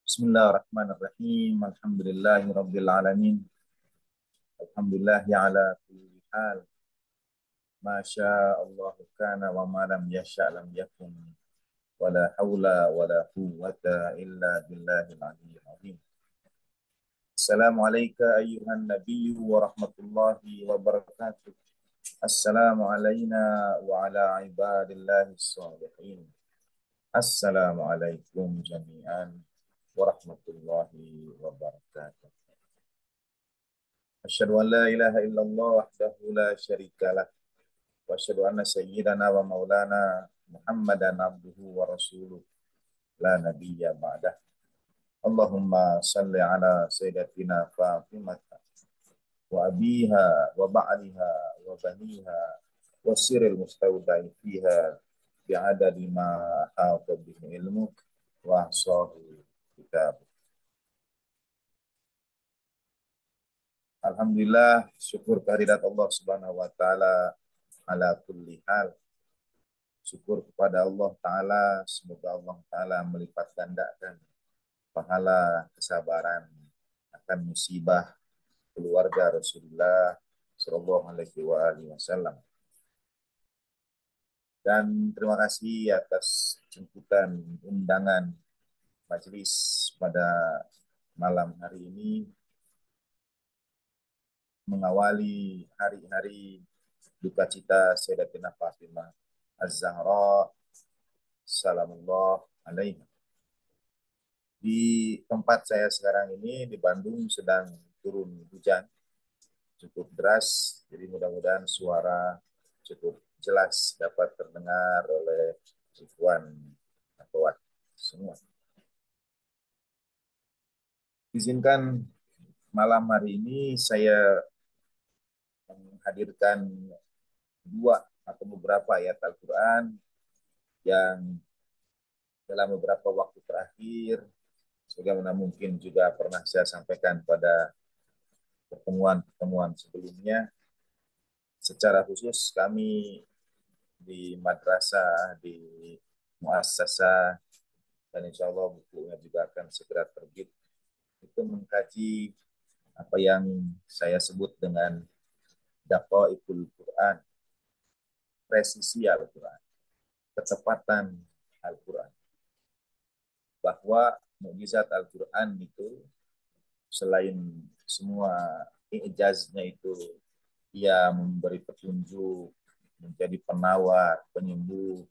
Bismillahirrahmanirrahim. Alhamdulillahirabbil alamin. Alhamdulillah ala kulli hal. Masya Allah kana wa ma lam yasha lam yakun. Wala haula wala quwwata illa billahil aliyyil azim. Assalamu alayka ayyuhan nabiyyu wa rahmatullahi wa barakatuh. Assalamu alayna wa ala ibadillahi sholihin. Assalamu alaikum jami'an warahmatullahi wabarakatuh. Asyhadu an la ilaha illallah wahdahu la syarikalah wa asyhadu anna sayyidana wa maulana Muhammadan abduhu wa rasuluh la nabiyya ba'dah. Allahumma salli ala sayyidatina Fatimah wa abiha wa ba'liha wa baniha wa siril mustawda'i fiha bi'adadi ma ahata bihi ilmuk wa ahsahu kitab. Alhamdulillah, syukur kehadirat Allah Subhanahu wa taala ala kulli hal. Syukur kepada Allah taala, semoga Allah taala melipat gandakan pahala kesabaran akan musibah keluarga Rasulullah sallallahu alaihi wasallam. Dan terima kasih atas jemputan undangan majelis pada malam hari ini mengawali hari-hari duka cita Sayyidatina Fatimah Az-Zahra salamullah alaihi. Di tempat saya sekarang ini di Bandung sedang turun hujan cukup deras, jadi mudah-mudahan suara cukup jelas dapat terdengar oleh ikhwan akhwat semua. Izinkan malam hari ini saya menghadirkan dua atau beberapa ayat Al-Quran yang dalam beberapa waktu terakhir, sebagaimana mungkin juga pernah saya sampaikan pada pertemuan-pertemuan sebelumnya, secara khusus kami di madrasah, di muassasah, dan insya Allah bukunya juga akan segera terbit, itu mengkaji apa yang saya sebut dengan daqaiqul Quran, presisi Al-Quran, ketepatan Al-Quran. Bahwa mukjizat Al-Quran itu selain semua ijaznya itu ia memberi petunjuk, menjadi penawar, penyembuh,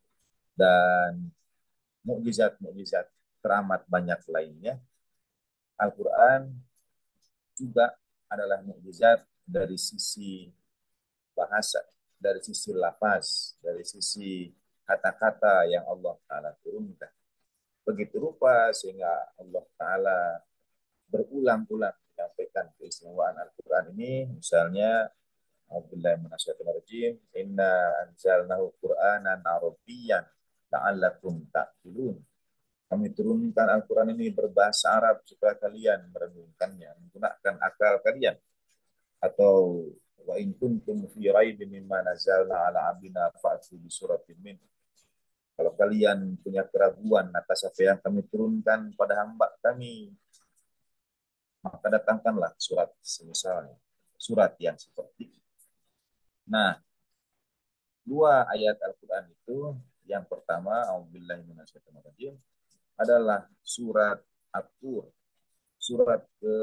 dan mukjizat-mukjizat teramat banyak lainnya. Al-Quran juga adalah mukjizat dari sisi bahasa, dari sisi lafaz, dari sisi kata-kata yang Allah Ta'ala turunkan. Begitu rupa sehingga Allah Ta'ala berulang-ulang menyampaikan keistimewaan Al-Quran ini. Misalnya, A'udzubillahi minasyaitonir rajim, inna anzalnahu Qur'anan Arabiyyan la'allakum ta'qilun. Kami turunkan Al-Quran ini berbahasa Arab supaya kalian merenungkannya, menggunakan akal kalian. Atau wa in kuntum fi raibin mimma nazzalna ala abdina fa'tu bi suratin min. Kalau kalian punya keraguan atas apa yang kami turunkan pada hamba kami, maka datangkanlah surat semisalnya, surat yang seperti itu. Nah, dua ayat Al-Quran itu, yang pertama, A'udzubillahi minasyaitonirrajim, adalah surat At-Tur, surat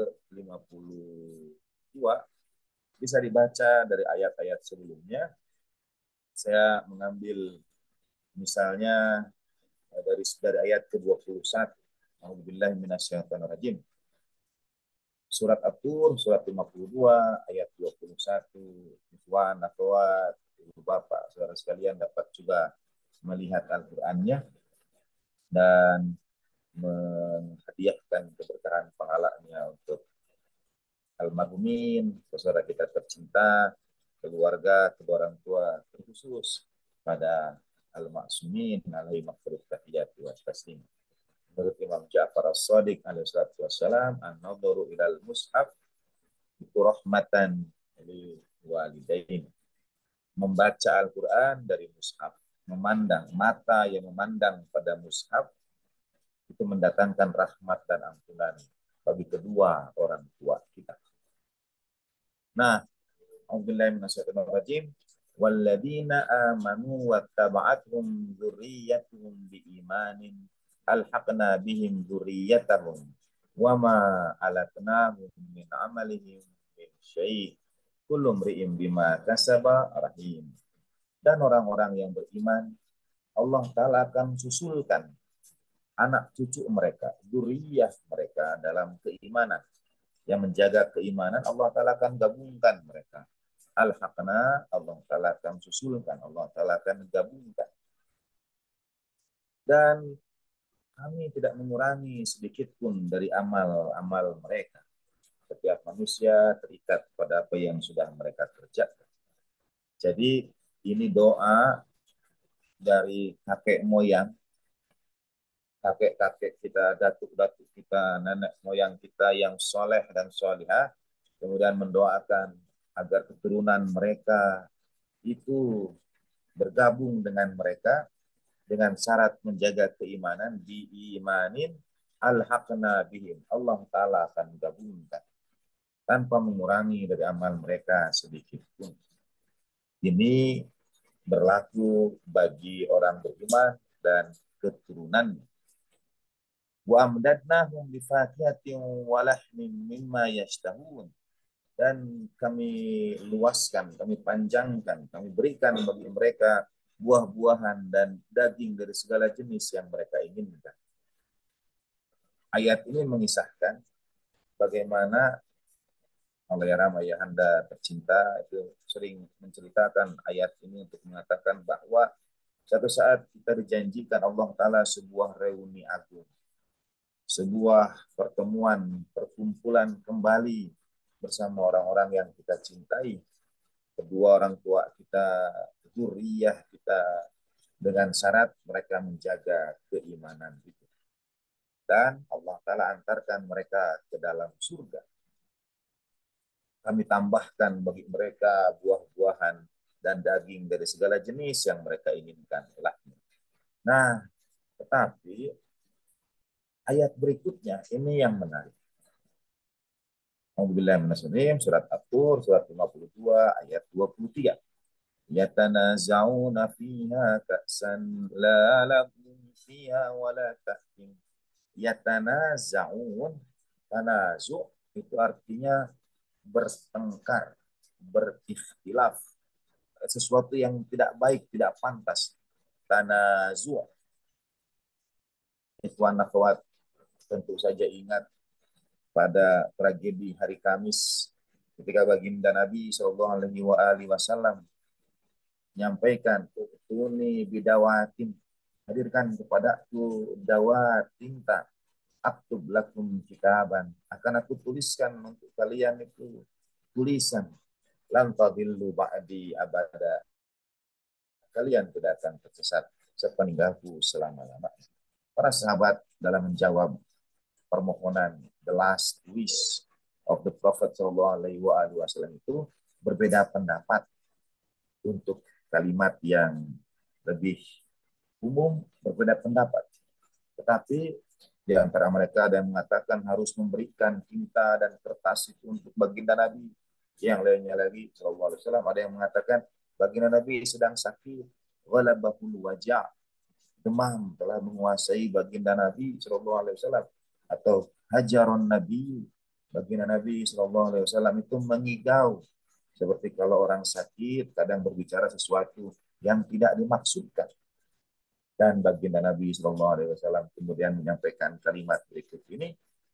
ke-52, bisa dibaca dari ayat-ayat sebelumnya. Saya mengambil misalnya dari ayat ke-21. A'udzubillahi minasyaitonirrajim. Surat At-Tur, surat 52, ayat 21. Ikhwan, akhwat, ibu bapak, saudara sekalian dapat juga melihat Al-Qur'annya dan menghadiahkan keberkahan pahalanya untuk almarhumin, saudara kita tercinta, keluarga, kedua orang tua, terkhusus pada al-ma'sumin alaihi maghfirah tahiyati wa taslim. Menurut Imam Ja'far As-Shadiq alaihi salatu wassalam, an-nadharu ilal mushaf itu rahmatan lil walidain. Membaca Al-Quran dari mushaf, memandang, mata yang memandang pada mushaf itu mendatangkan rahmat dan ampunan bagi kedua orang tua kita. Nah, A'udzubillahi minasyaitonir rajim. Walladzina amanu wattaba'athum dzurriyyatuhum biimanin alhaqna bihim dzurriyyatahum wama alatnahum min amalihim min syai' kullu imri'in bima kasaba rahim. Dan orang-orang yang beriman, Allah Ta'ala akan susulkan anak cucu mereka, dzurriyyah mereka dalam keimanan. Yang menjaga keimanan, Allah Ta'ala akan gabungkan mereka. Al-haqna, Allah Ta'ala akan susulkan, Allah Ta'ala akan gabungkan. Dan kami tidak mengurangi sedikit pun dari amal-amal mereka. Setiap manusia terikat pada apa yang sudah mereka kerjakan. Jadi ini doa dari kakek moyang, kakek-kakek kita, datuk-datuk kita, nenek moyang kita yang soleh dan solihah, kemudian mendoakan agar keturunan mereka itu bergabung dengan mereka dengan syarat menjaga keimanan, diimanin alhaqna bihim. Allah Ta'ala akan gabungkan tanpa mengurangi dari amal mereka sedikit pun. Ini berlaku bagi orang beriman dan keturunannya. Wa amdadnahum bifakihatin wa lahmin mimma yashtahun. Dan kami luaskan, kami panjangkan, kami berikan bagi mereka buah-buahan dan daging dari segala jenis yang mereka inginkan. Ayat ini mengisahkan bagaimana Allahyarham ayahanda tercinta itu sering menceritakan ayat ini untuk mengatakan bahwa satu saat kita dijanjikan Allah Ta'ala sebuah reuni agung, sebuah pertemuan, perkumpulan kembali bersama orang-orang yang kita cintai, kedua orang tua kita, dzurriyyah kita, dengan syarat mereka menjaga keimanan itu. Dan Allah Ta'ala antarkan mereka ke dalam surga. Kami tambahkan bagi mereka buah-buahan dan daging dari segala jenis yang mereka inginkan. Nah, tetapi ayat berikutnya ini yang menarik. A'udzubillahi surat At-Tur, surat 52, ayat 23. Yatanaza'una fiha ka'san la lakum fiha wa la tahkim. Yatanaza'un, tanazu' itu artinya bertengkar, berikhtilaf, sesuatu yang tidak baik, tidak pantas. Tanazu'. Ikhwan akhwat, tentu saja ingat pada tragedi hari Kamis ketika baginda Nabi Shallallahu Alaihi Wasallam menyampaikan, "Utuni bidawatin, hadirkan kepadaku dawat tinta, aktub lakum kitaban, akan aku tuliskan untuk kalian itu tulisan, lan tadillu ba'di abada, kalian tidak akan tersesat sepeninggalku selama-lamanya." Para sahabat dalam menjawab permohonan the last wish of the Prophet Sallallahu Alaihi Wasallam itu berbeda pendapat untuk kalimat yang lebih umum, berbeda pendapat. Tetapi di antara mereka ada yang mengatakan harus memberikan tinta dan kertas itu untuk baginda Nabi. Yang lainnya lagi Sallallahu Alaihi Wasallam ada yang mengatakan baginda Nabi sedang sakit, ghalabahul wajah, demam telah menguasai baginda Nabi Sallallahu Alaihi Wasallam, atau hajaron Nabi, baginda Nabi Sallallahu Alaihi Wasallam itu mengigau, seperti kalau orang sakit kadang berbicara sesuatu yang tidak dimaksudkan. Dan baginda Nabi Sallallahu Alaihi Wasallam kemudian menyampaikan kalimat berikut ini,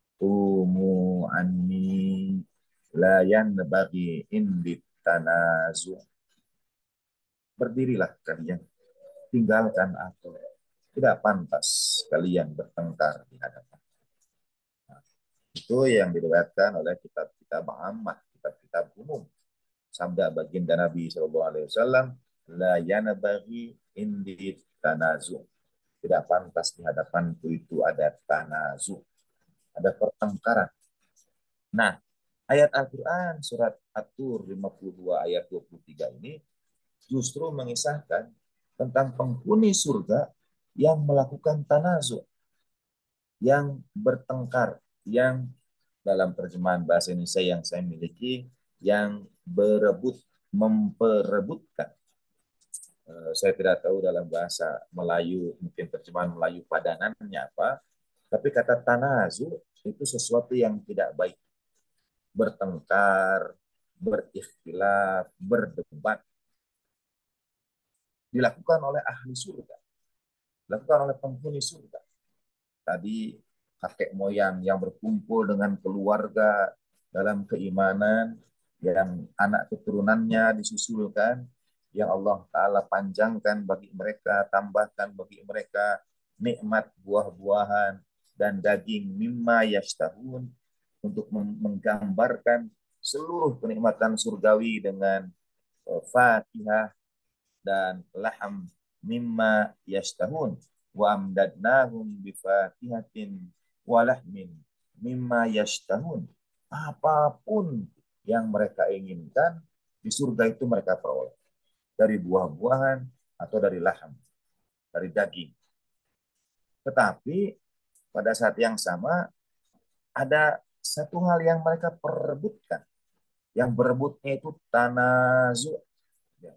"Umu anni la yanbaghi indit tanazu." Berdirilah kalian, tinggalkan aku. Tidak pantas kalian bertengkar di hadapan. Nah, itu yang diriwayatkan oleh kitab-kitab ammah, kitab-kitab umum. Sabda baginda Nabi Shallallahu Alaihi Wasallam, la yanbaghi indi tanazu. Tidak pantas di hadapanku itu ada tanazu, ada pertengkaran. Nah, ayat Al-Quran surat At-Tur 52 ayat 23 ini justru mengisahkan tentang penghuni surga yang melakukan tanazu. yang bertengkar, yang dalam terjemahan bahasa Indonesia yang saya miliki, yang berebut, memperebutkan. Saya tidak tahu dalam bahasa Melayu, mungkin terjemahan Melayu padanannya apa, tapi kata tanazu itu sesuatu yang tidak baik. Bertengkar, berikhtilaf, berdebat, dilakukan oleh ahli surga, dilakukan oleh penghuni surga. Tadi kakek moyang yang berkumpul dengan keluarga dalam keimanan, yang anak keturunannya disusulkan, yang Allah Ta'ala panjangkan bagi mereka, tambahkan bagi mereka nikmat buah-buahan dan daging mimma yashtahun, untuk menggambarkan seluruh kenikmatan surgawi dengan fakihah dan laham mimma yashtahun wa amdadnahum bifakihatin wa lahmin mimma yashtahun. Apapun yang mereka inginkan di surga itu mereka peroleh, dari buah-buahan atau dari laham, dari daging. Tetapi pada saat yang sama ada satu hal yang mereka perebutkan. Yang berebutnya itu tanazu. Ya.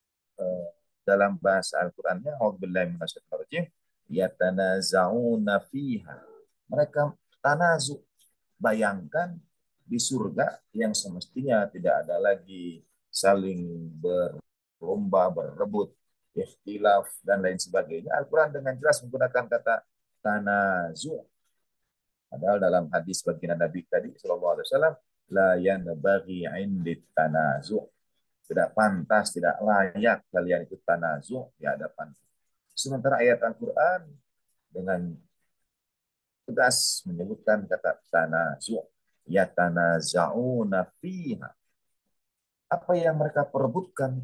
Dalam bahasa Al-Qur'annya, auzubillahi minasyaitonir rajim, yatanaza'una fiha. Mereka tanazu. Bayangkan di surga yang semestinya tidak ada lagi saling berlomba, berebut, ikhtilaf, dan lain sebagainya. Al-Quran dengan jelas menggunakan kata tanazu. Padahal dalam hadis baginda Nabi tadi, Sallallahu Alaihi Wasallam, la yanbaghi indit tanazu. Tidak pantas, tidak layak kalian itu tanazu di hadapan. Sementara ayat Al-Quran dengan tegas menyebutkan kata tanazu, yatanaza'una fiha. Apa yang mereka perebutkan?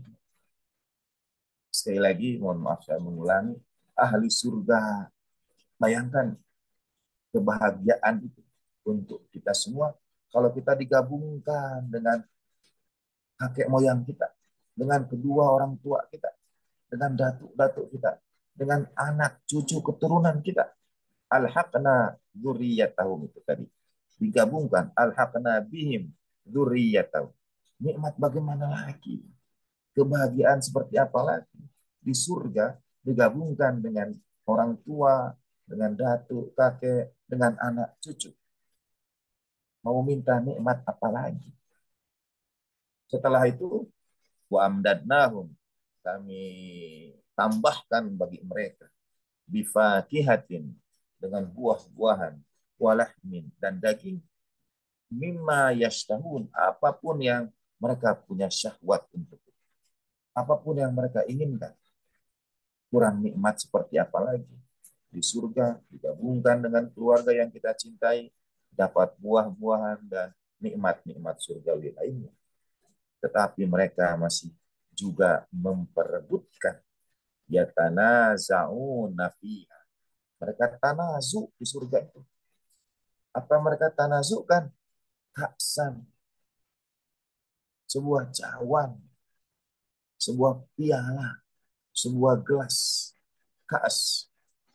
Sekali lagi, mohon maaf saya mengulangi, ahli surga, bayangkan kebahagiaan itu untuk kita semua kalau kita digabungkan dengan kakek moyang kita, dengan kedua orang tua kita, dengan datuk-datuk kita, dengan anak cucu keturunan kita. Alhaqna dzurriyyatahum itu tadi. Digabungkan alhaqna bihim dzurriyyatahum. Nikmat bagaimana lagi? Kebahagiaan seperti apa lagi? Di surga digabungkan dengan orang tua, dengan datuk, kakek, dengan anak cucu. Mau minta nikmat apa lagi? Setelah itu, wa amdadnahum, kami tambahkan bagi mereka bifakihatin, dengan buah-buahan, walahmin, dan daging, mimma yashtahun, apapun yang mereka punya syahwat untuk itu. Apapun yang mereka inginkan. Kurang nikmat seperti apa lagi? Di surga digabungkan dengan keluarga yang kita cintai, dapat buah-buahan dan nikmat-nikmat surgawi lainnya. Tetapi mereka masih juga memperebutkan, yatanaza'una fiha. Mereka tanazu di surga itu. Apa mereka tanazukan? Kaksan, sebuah cawan, sebuah piala, sebuah gelas, kaas.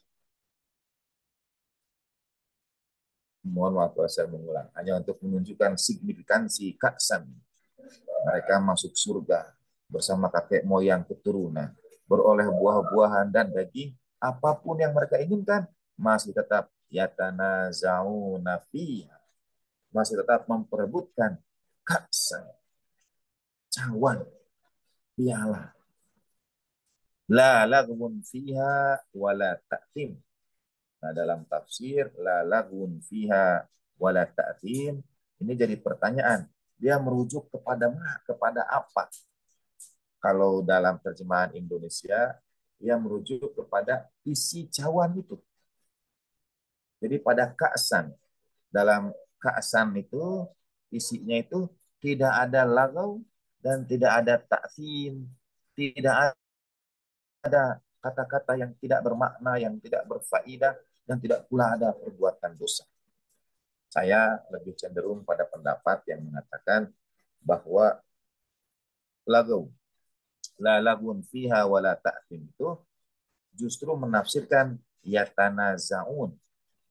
Mohon maaf kalau saya mengulang. Hanya untuk menunjukkan signifikansi kaksan. Mereka masuk surga bersama kakek moyang keturunan, beroleh buah-buahan dan daging, apapun yang mereka inginkan, masih tetap yatanaza'una fiha, masih tetap memperebutkan kaksan, cawan, piala. La laghun fiha wala ta'tim. Nah, dalam tafsir la laghun fiha wala ta'tim, ini jadi pertanyaan. Dia merujuk kepada apa? Kalau dalam terjemahan Indonesia, ia merujuk kepada isi cawan itu. Jadi pada ka'san, dalam ka'san itu isinya itu tidak ada lagau dan tidak ada ta'zim, tidak ada kata-kata yang tidak bermakna, yang tidak berfaedah, dan tidak pula ada perbuatan dosa. Saya lebih cenderung pada pendapat yang mengatakan bahwa lagau, la lagun fiha wala ta'zim itu justru menafsirkan yatanaza'un,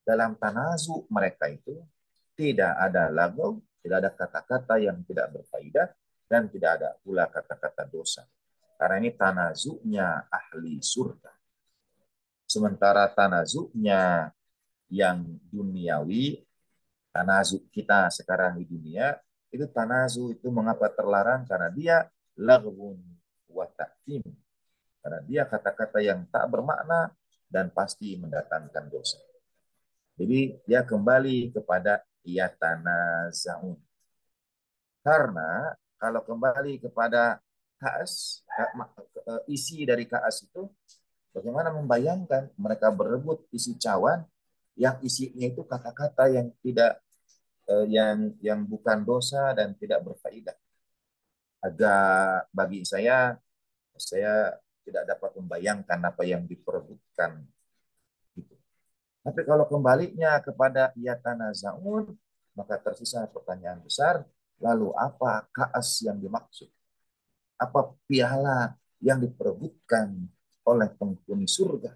dalam tanazu mereka itu tidak ada lagaw, tidak ada kata-kata yang tidak berfaedah, dan tidak ada pula kata-kata dosa. Karena ini tanazunya ahli surga. Sementara tanazunya yang duniawi, tanazu kita sekarang di dunia, itu tanazu itu mengapa terlarang? Karena dia laghwun wa ta'tim. Karena dia kata-kata yang tak bermakna dan pasti mendatangkan dosa. Jadi dia kembali kepada yatanaza'un. Karena kalau kembali kepada kaas, isi dari kaas itu, bagaimana membayangkan mereka berebut isi cawan yang isinya itu kata-kata yang tidak yang bukan dosa dan tidak berfaedah. Agak bagi saya tidak dapat membayangkan apa yang diperebutkan gitu. Tapi kalau kembalinya kepada yatanaza'un, maka tersisa pertanyaan besar, lalu apa kaas yang dimaksud? Apa piala yang diperebutkan oleh penghuni surga?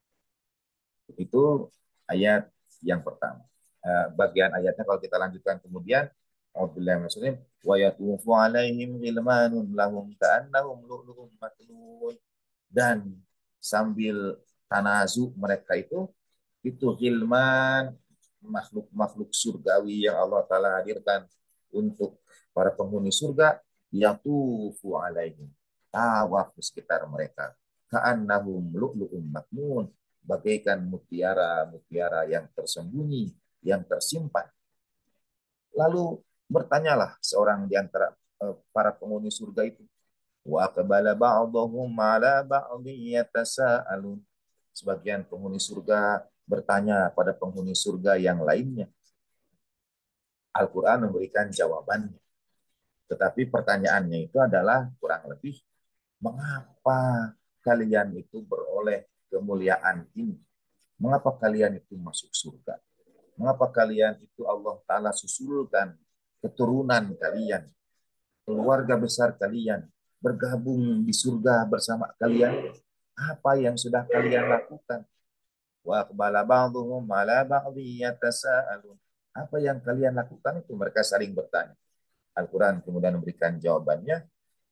Itu ayat yang pertama. Bagian ayatnya kalau kita lanjutkan kemudian, A'udzubillahi minasyaitonir rajim, wa yatufu alaihim ghilmanun lahum ka'annahum lu'lu'un maknun. Dan sambil tanazu mereka itu ghilman, makhluk-makhluk surgawi yang Allah Ta'ala hadirkan untuk para penghuni surga, yatufu alaihim, tawaf di sekitar mereka, ka'annahum lu'lu'un maknun, bagaikan mutiara-mutiara yang tersembunyi, yang tersimpan. Lalu bertanyalah seorang di antara para penghuni surga itu, wa aqbala ba'dhum 'ala ba'dhin yatasaalun. Sebagian penghuni surga bertanya pada penghuni surga yang lainnya. Al-Qur'an memberikan jawabannya. Tetapi pertanyaannya itu adalah kurang lebih, mengapa kalian itu beroleh kemuliaan ini? Mengapa kalian itu masuk surga? Mengapa kalian itu Allah Ta'ala susulkan keturunan kalian, keluarga besar kalian, bergabung di surga bersama kalian? Apa yang sudah kalian lakukan? Wa aqbala ba'dhum 'ala ba'dhin yatasaalun. Apa yang kalian lakukan itu? Mereka saling bertanya. Al-Quran kemudian memberikan jawabannya.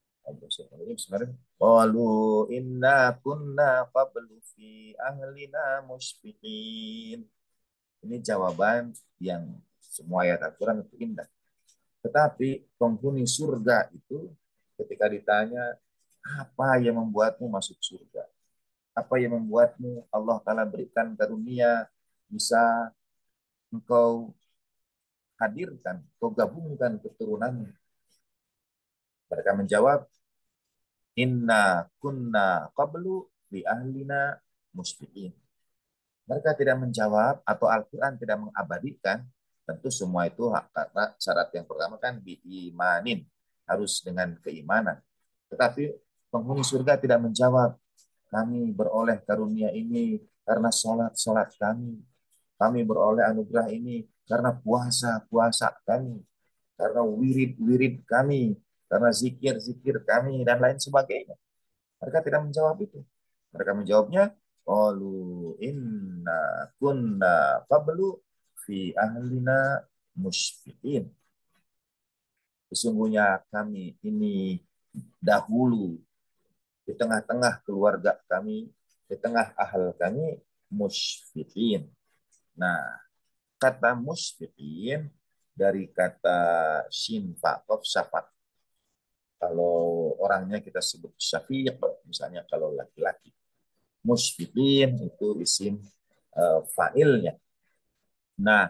Qalu inna kunna qablu fi ahlina musyfiqin. Ini jawaban yang semua ayat Al-Quran itu indah. Tetapi penghuni surga itu ketika ditanya, apa yang membuatmu masuk surga? Apa yang membuatmu Allah Ta'ala berikan karunia bisa engkau hadirkan, engkau gabungkan keturunannya? Mereka menjawab, inna kunna qablu li ahlina musfiqin. Mereka tidak menjawab atau Al-Quran tidak mengabadikan. Tentu semua itu karena syarat yang pertama kan biimanin, harus dengan keimanan. Tetapi penghuni surga tidak menjawab, kami beroleh karunia ini karena sholat kami. Kami beroleh anugerah ini karena puasa kami. Karena wirid kami. Karena zikir kami, dan lain sebagainya. Mereka tidak menjawab itu. Mereka menjawabnya, qalu inna kunna qablu fi ahlina musyfiqin. Sesungguhnya kami ini dahulu di tengah-tengah keluarga kami, di tengah ahal kami, musyfiqin. Nah, kata musyfiqin dari kata shin fa qaf syafaq. Kalau orangnya kita sebut syafiq, misalnya kalau laki-laki. Musyfiqin itu isim fa'ilnya. Nah,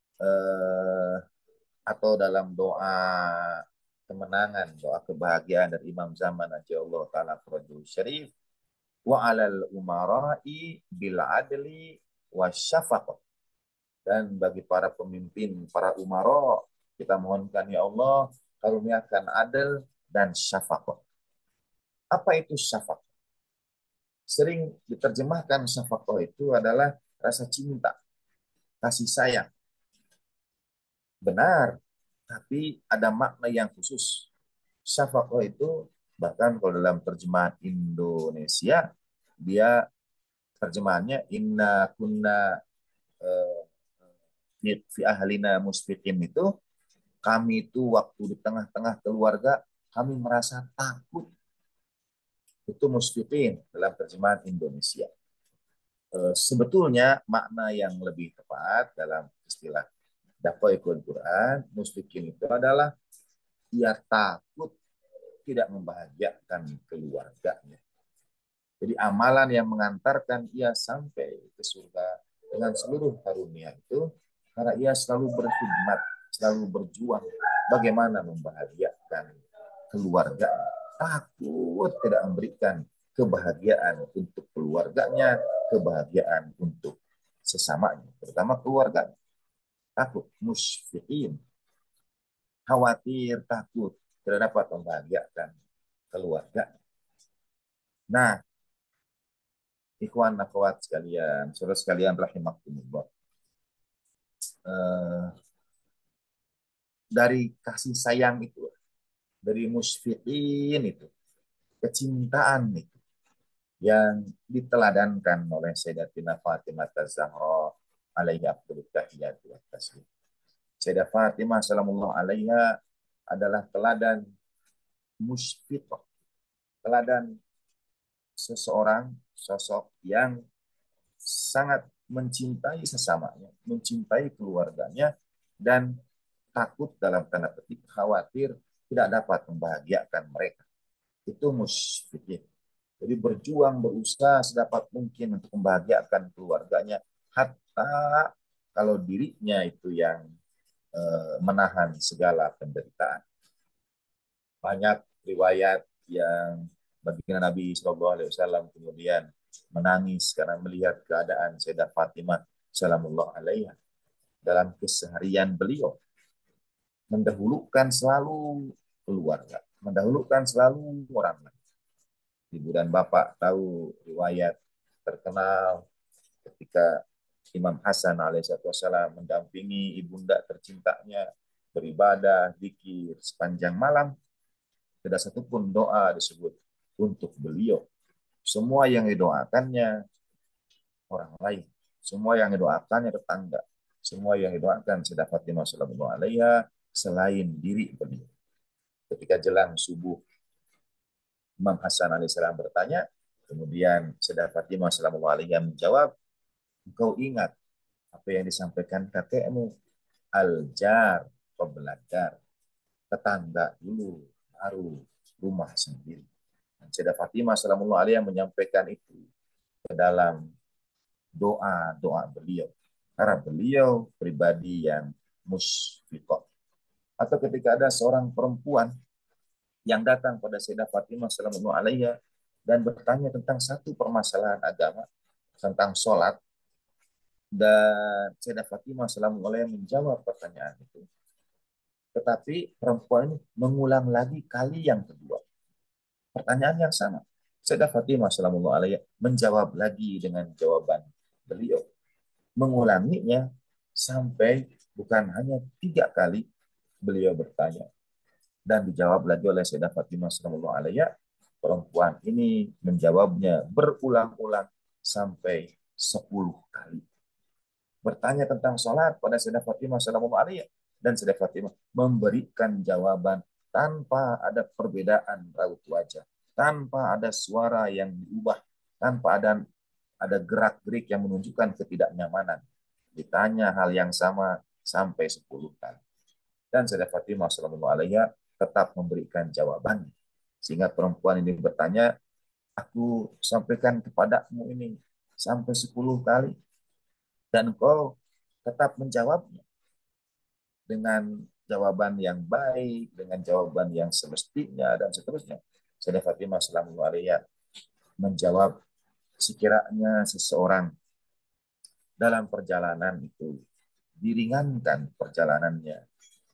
atau dalam doa kemenangan, doa kebahagiaan dari Imam Zaman Allah Ta'ala Fardul Syarif, wa alal umara'i bil adli wa syafaqah. Dan bagi para pemimpin, para umara, kita mohonkan ya Allah, karuniakan adil dan syafaqah. Apa itu syafaqah? Sering diterjemahkan syafaqah itu adalah rasa cinta, kasih sayang. Benar, tapi ada makna yang khusus. Syafaqah itu bahkan kalau dalam terjemahan Indonesia, dia terjemahannya inna kunna fi ahlina musfiqin itu, kami itu waktu di tengah-tengah keluarga kami merasa takut. Itu musfiqin dalam terjemahan Indonesia. Sebetulnya makna yang lebih tepat dalam istilah Daqaiqul Quran, musfiqin itu adalah ia takut tidak membahagiakan keluarganya. Jadi amalan yang mengantarkan ia sampai ke surga dengan seluruh karunia itu karena ia selalu berkhidmat, selalu berjuang bagaimana membahagiakan keluarga. Takut tidak memberikan kebahagiaan untuk keluarganya, kebahagiaan untuk sesamanya, terutama keluarga. Takut, musfiqin, khawatir, takut tidak dapat membahagiakan keluarga. Nah, ikhwan akhwat sekalian, saudara sekalian rahimakumullah. Dari kasih sayang itu, dari musfiqin itu, kecintaan itu yang diteladankan oleh Sayyidatina Fatimah Az-Zahra alaihi afdhalut tahiyatu wa taslim. Sayyidah Fatimah sallallahu alaiha adalah teladan musfiqah, teladan seseorang sosok yang sangat mencintai sesamanya, mencintai keluarganya, dan takut dalam tanda petik khawatir tidak dapat membahagiakan mereka. Itu musfiqin. Jadi berjuang, berusaha sedapat mungkin untuk membahagiakan keluarganya, hatta kalau dirinya itu yang menahan segala penderitaan. Banyak riwayat yang baginda Nabi Shallallahu Alaihi Wasallam kemudian menangis karena melihat keadaan Sayyidah Fatimah Salamullah Alaiha dalam keseharian beliau, mendahulukan selalu keluarga, mendahulukan selalu orang lain. Ibu dan bapak tahu riwayat terkenal ketika Imam Hasan alaihissalam mendampingi ibunda tercintanya beribadah, zikir sepanjang malam, tidak satupun doa disebut untuk beliau. Semua yang didoakannya orang lain, semua yang didoakannya tetangga, semua yang didoakan Sayyidah Fatimah sallallahu alaiha selain diri beliau. Ketika jelang subuh, Imam Hasan alaihissalam bertanya, kemudian Sayyidah Fatimah sallallahu alaiha menjawab, engkau ingat apa yang disampaikan kakekmu, al-jar, pembelajar, tetangga dulu, baru rumah sendiri. Dan Sayyidah Fatimah sallallahu alaihi menyampaikan itu ke dalam doa-doa beliau. Karena beliau pribadi yang musfiqah. Atau ketika ada seorang perempuan yang datang pada Sayyidah Fatimah sallallahu alaihi dan bertanya tentang satu permasalahan agama, tentang sholat, dan Sayyidah Fatimah sallallahu alaihi menjawab pertanyaan itu. Tetapi perempuan ini mengulang lagi kali yang kedua. Pertanyaan yang sama. Sayyidah Fatimah sallallahu alaihi menjawab lagi dengan jawaban beliau. Mengulanginya sampai bukan hanya 3 kali beliau bertanya. Dan dijawab lagi oleh Sayyidah Fatimah sallallahu alaihi. Perempuan ini menjawabnya berulang-ulang sampai 10 kali. Bertanya tentang sholat pada Sayyidah Fatimah sallallahu alaihi dan Sayyidah Fatimah memberikan jawaban tanpa ada perbedaan raut wajah, tanpa ada suara yang diubah, tanpa ada gerak-gerik yang menunjukkan ketidaknyamanan. Ditanya hal yang sama sampai 10 kali. Dan Sayyidah Fatimah sallallahu alaihi tetap memberikan jawaban. Sehingga perempuan ini bertanya, aku sampaikan kepadamu ini sampai 10 kali dan kau tetap menjawabnya dengan jawaban yang baik, dengan jawaban yang semestinya, dan seterusnya. Sayyidah Fatimah sallallahu alaihi menjawab, sekiranya seseorang dalam perjalanan itu diringankan perjalanannya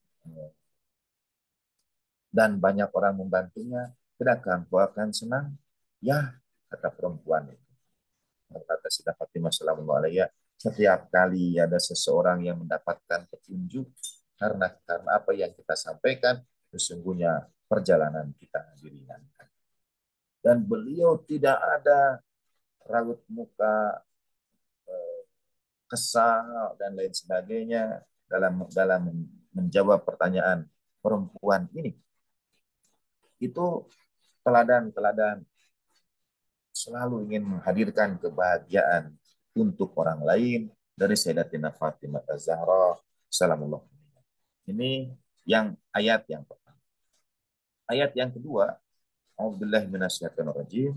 dan banyak orang membantunya, tidakkah engkau akan senang? Ya, kata perempuan itu. Kata Sayyidah Fatimah sallallahu alaihi, setiap kali ada seseorang yang mendapatkan petunjuk karena apa yang kita sampaikan, sesungguhnya perjalanan kita diringankan. Dan beliau tidak ada raut muka kesal dan lain sebagainya dalam menjawab pertanyaan perempuan ini. Itu teladan-teladan selalu ingin menghadirkan kebahagiaan untuk orang lain dari Sayyidatina Fatimah Az-Zahra salamullah. Ini yang ayat yang pertama. Ayat yang kedua, A'udzubillahi minasyaitonirrajim,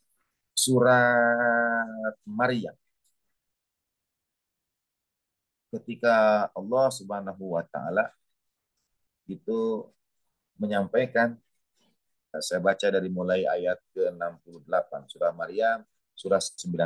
surat Maryam. Ketika Allah Subhanahu wa taala itu menyampaikan, saya baca dari mulai ayat ke-68 surah Maryam, surah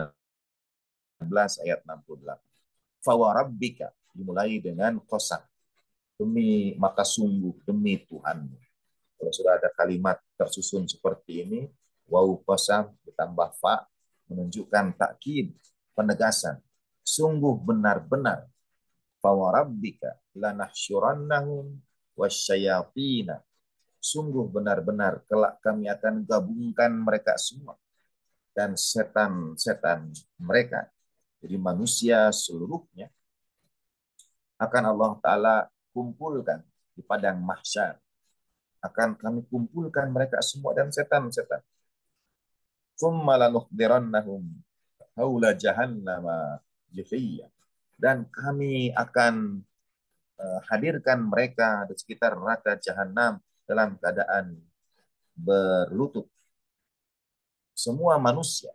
19 ayat 68. Fawarabbika, dimulai dengan qasam, demi maka sungguh demi Tuhanmu. Kalau sudah ada kalimat tersusun seperti ini, waw qasam ditambah fa, menunjukkan takkid, penegasan. Sungguh benar-benar, fawarabbika lanahsyurannahum wasyayatina, sungguh benar-benar kelak kami akan gabungkan mereka semua dan setan-setan mereka. Jadi manusia seluruhnya akan Allah Ta'ala kumpulkan di padang mahsyar. Akan kami kumpulkan mereka semua dan setan-setan. Tsumma lanuhdirannahum haula jahannama jithiyya. Dan kami akan hadirkan mereka di sekitar neraka jahanam dalam keadaan berlutut. Semua manusia.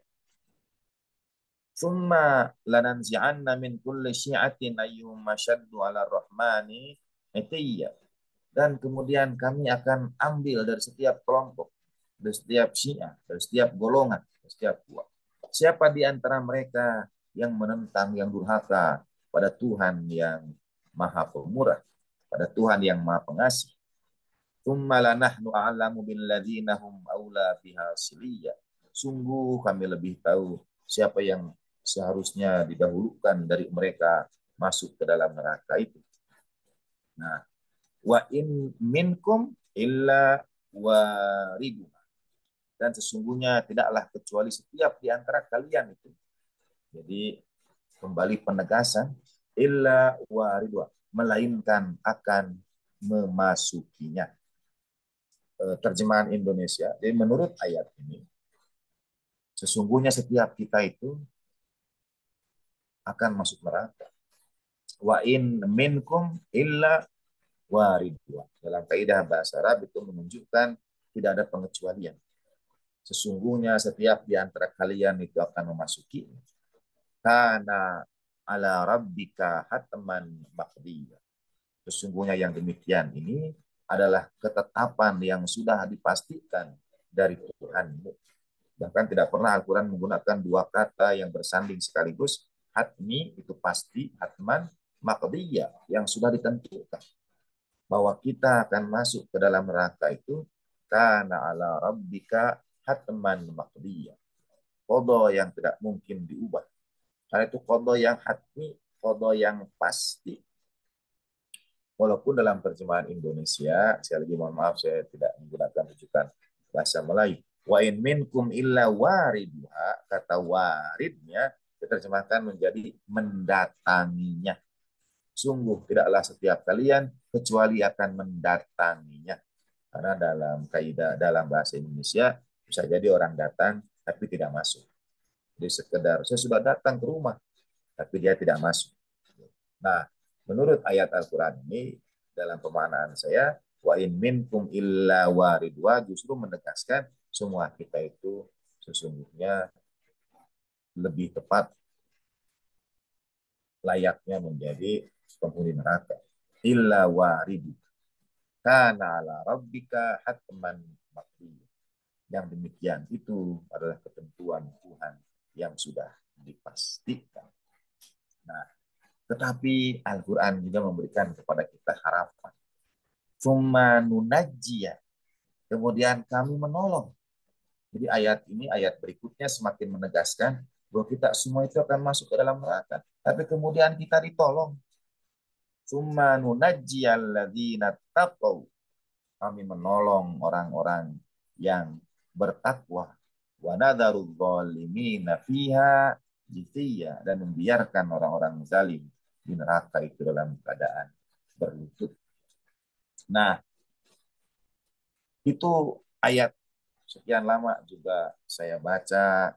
Tsumma lananzi'anna min kulli syi'atin ayyuhum ashaddu 'ala ar-rahmani itiyya. Dan kemudian kami akan ambil dari setiap kelompok, dari setiap syiah, dari setiap golongan, dari setiap kuat. Siapa di antara mereka yang menentang, yang durhaka pada Tuhan yang Maha Pemurah, pada Tuhan yang Maha Pengasih. Tsumma lanahnu a'lamu billadzina hum aula biha siliyya. Sungguh kami lebih tahu siapa yang seharusnya didahulukan dari mereka masuk ke dalam neraka itu. Nah, wa in minkum illa wariduna. Dan sesungguhnya tidaklah kecuali setiap di antara kalian itu. Jadi kembali penegasan, illa wariduna, melainkan akan memasukinya. Terjemahan Indonesia. Jadi menurut ayat ini, sesungguhnya setiap kita itu akan masuk neraka. Wa in minkum illa waridwa. Dalam kaidah bahasa Arab itu menunjukkan tidak ada pengecualian. Sesungguhnya setiap di antara kalian itu akan memasuki. Kana ala rabbika hatman maqdiyya. Sesungguhnya yang demikian ini adalah ketetapan yang sudah dipastikan dari Tuhanmu. Bahkan tidak pernah Al-Quran menggunakan dua kata yang bersanding sekaligus. Hatmi itu pasti, hatman, maqdiyya yang sudah ditentukan. Bahwa kita akan masuk ke dalam neraka itu kana ala rabbika hatman maqdiyya. Qada yang tidak mungkin diubah. Karena itu qada yang hatmi, qada yang pasti. Walaupun dalam terjemahan Indonesia, sekali lagi mohon maaf saya tidak menggunakan rujukan bahasa Melayu. Wa in minkum illa wariduha, kata waridnya diterjemahkan menjadi mendatanginya. Sungguh tidaklah setiap kalian kecuali akan mendatanginya. Karena dalam kaidah dalam bahasa Indonesia bisa jadi orang datang tapi tidak masuk. Jadi sekedar saya sudah datang ke rumah tapi dia tidak masuk. Nah, menurut ayat Al-Quran ini, dalam pemaknaan saya, wa in minkum illa waridwa, justru menegaskan semua kita itu sesungguhnya lebih tepat layaknya menjadi penghuni neraka. Illa waridu. Kana ala rabbika hatman maqdiyya. Yang demikian itu adalah ketentuan Tuhan yang sudah dipastikan. Nah, tetapi Al-Quran juga memberikan kepada kita harapan. Tsumma nunajjiya. Kemudian kami menolong. Jadi ayat ini, ayat berikutnya semakin menegaskan bahwa kita semua itu akan masuk ke dalam neraka. Tapi kemudian kita ditolong. Tsumma nunajjiya alladzina taqaw. Kami menolong orang-orang yang bertakwa. Wa nadharudz zalimina fiha jithiyya, dan membiarkan orang-orang zalim di neraka itu dalam keadaan berlutut. Nah, itu ayat sekian lama juga saya baca,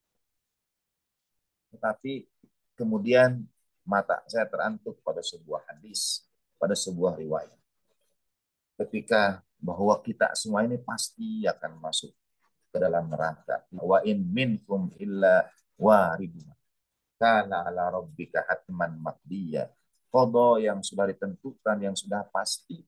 tetapi kemudian mata saya terantuk pada sebuah hadis, pada sebuah riwayat. Ketika bahwa kita semua ini pasti akan masuk ke dalam neraka. Wa in minkum illa waridun kana ala rabbika hatman maqdiya. Qada yang sudah ditentukan, yang sudah pasti.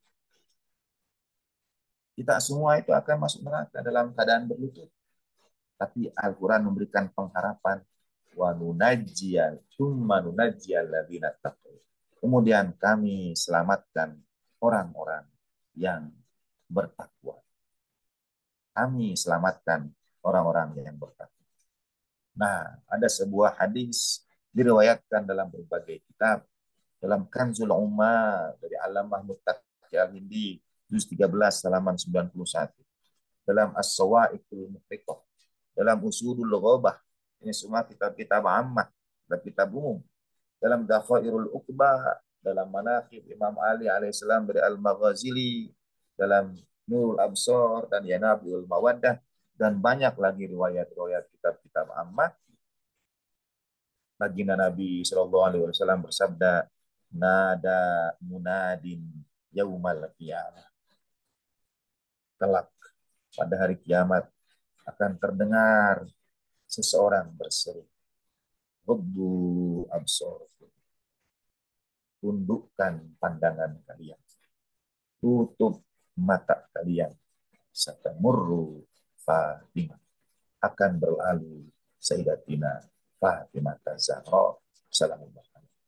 Kita semua itu akan masuk neraka dalam keadaan berlutut. Tapi Al-Quran memberikan pengharapan. Wa nunajjiyal, thumma nunajjiyal ladzina taqaw. Kemudian kami selamatkan orang-orang yang bertakwa. Kami selamatkan orang-orang yang bertakwa. Nah, ada sebuah hadis diriwayatkan dalam berbagai kitab. Dalam Kanzul Umma dari Allamah Muttaqi Al-Hindi, juz 13 halaman 91. Dalam As-Sawa'iqul Muhriqah, dalam Usulul Ghabah, ini semua kitab-kitab ammah, kitab umum. Dalam Dakhairul Uqbah, dalam Manaqib Imam Ali alaihissalam dari Al-Maghazili, dalam Nurul Absar dan Yanabiul Mawaddah, dan banyak lagi riwayat-riwayat kitab-kitab ammah. Baginda Nabi Shallallahu Alaihi Wasallam bersabda, nada munadin yaumal qiyamah. Kelak pada hari kiamat akan terdengar seseorang berseru, Ghuddu absarakum, tundukkan pandangan kalian, tutup mata kalian, satamurru Fatimah, akan berlalu Sayyidatina Fatimah Zahra salamullah.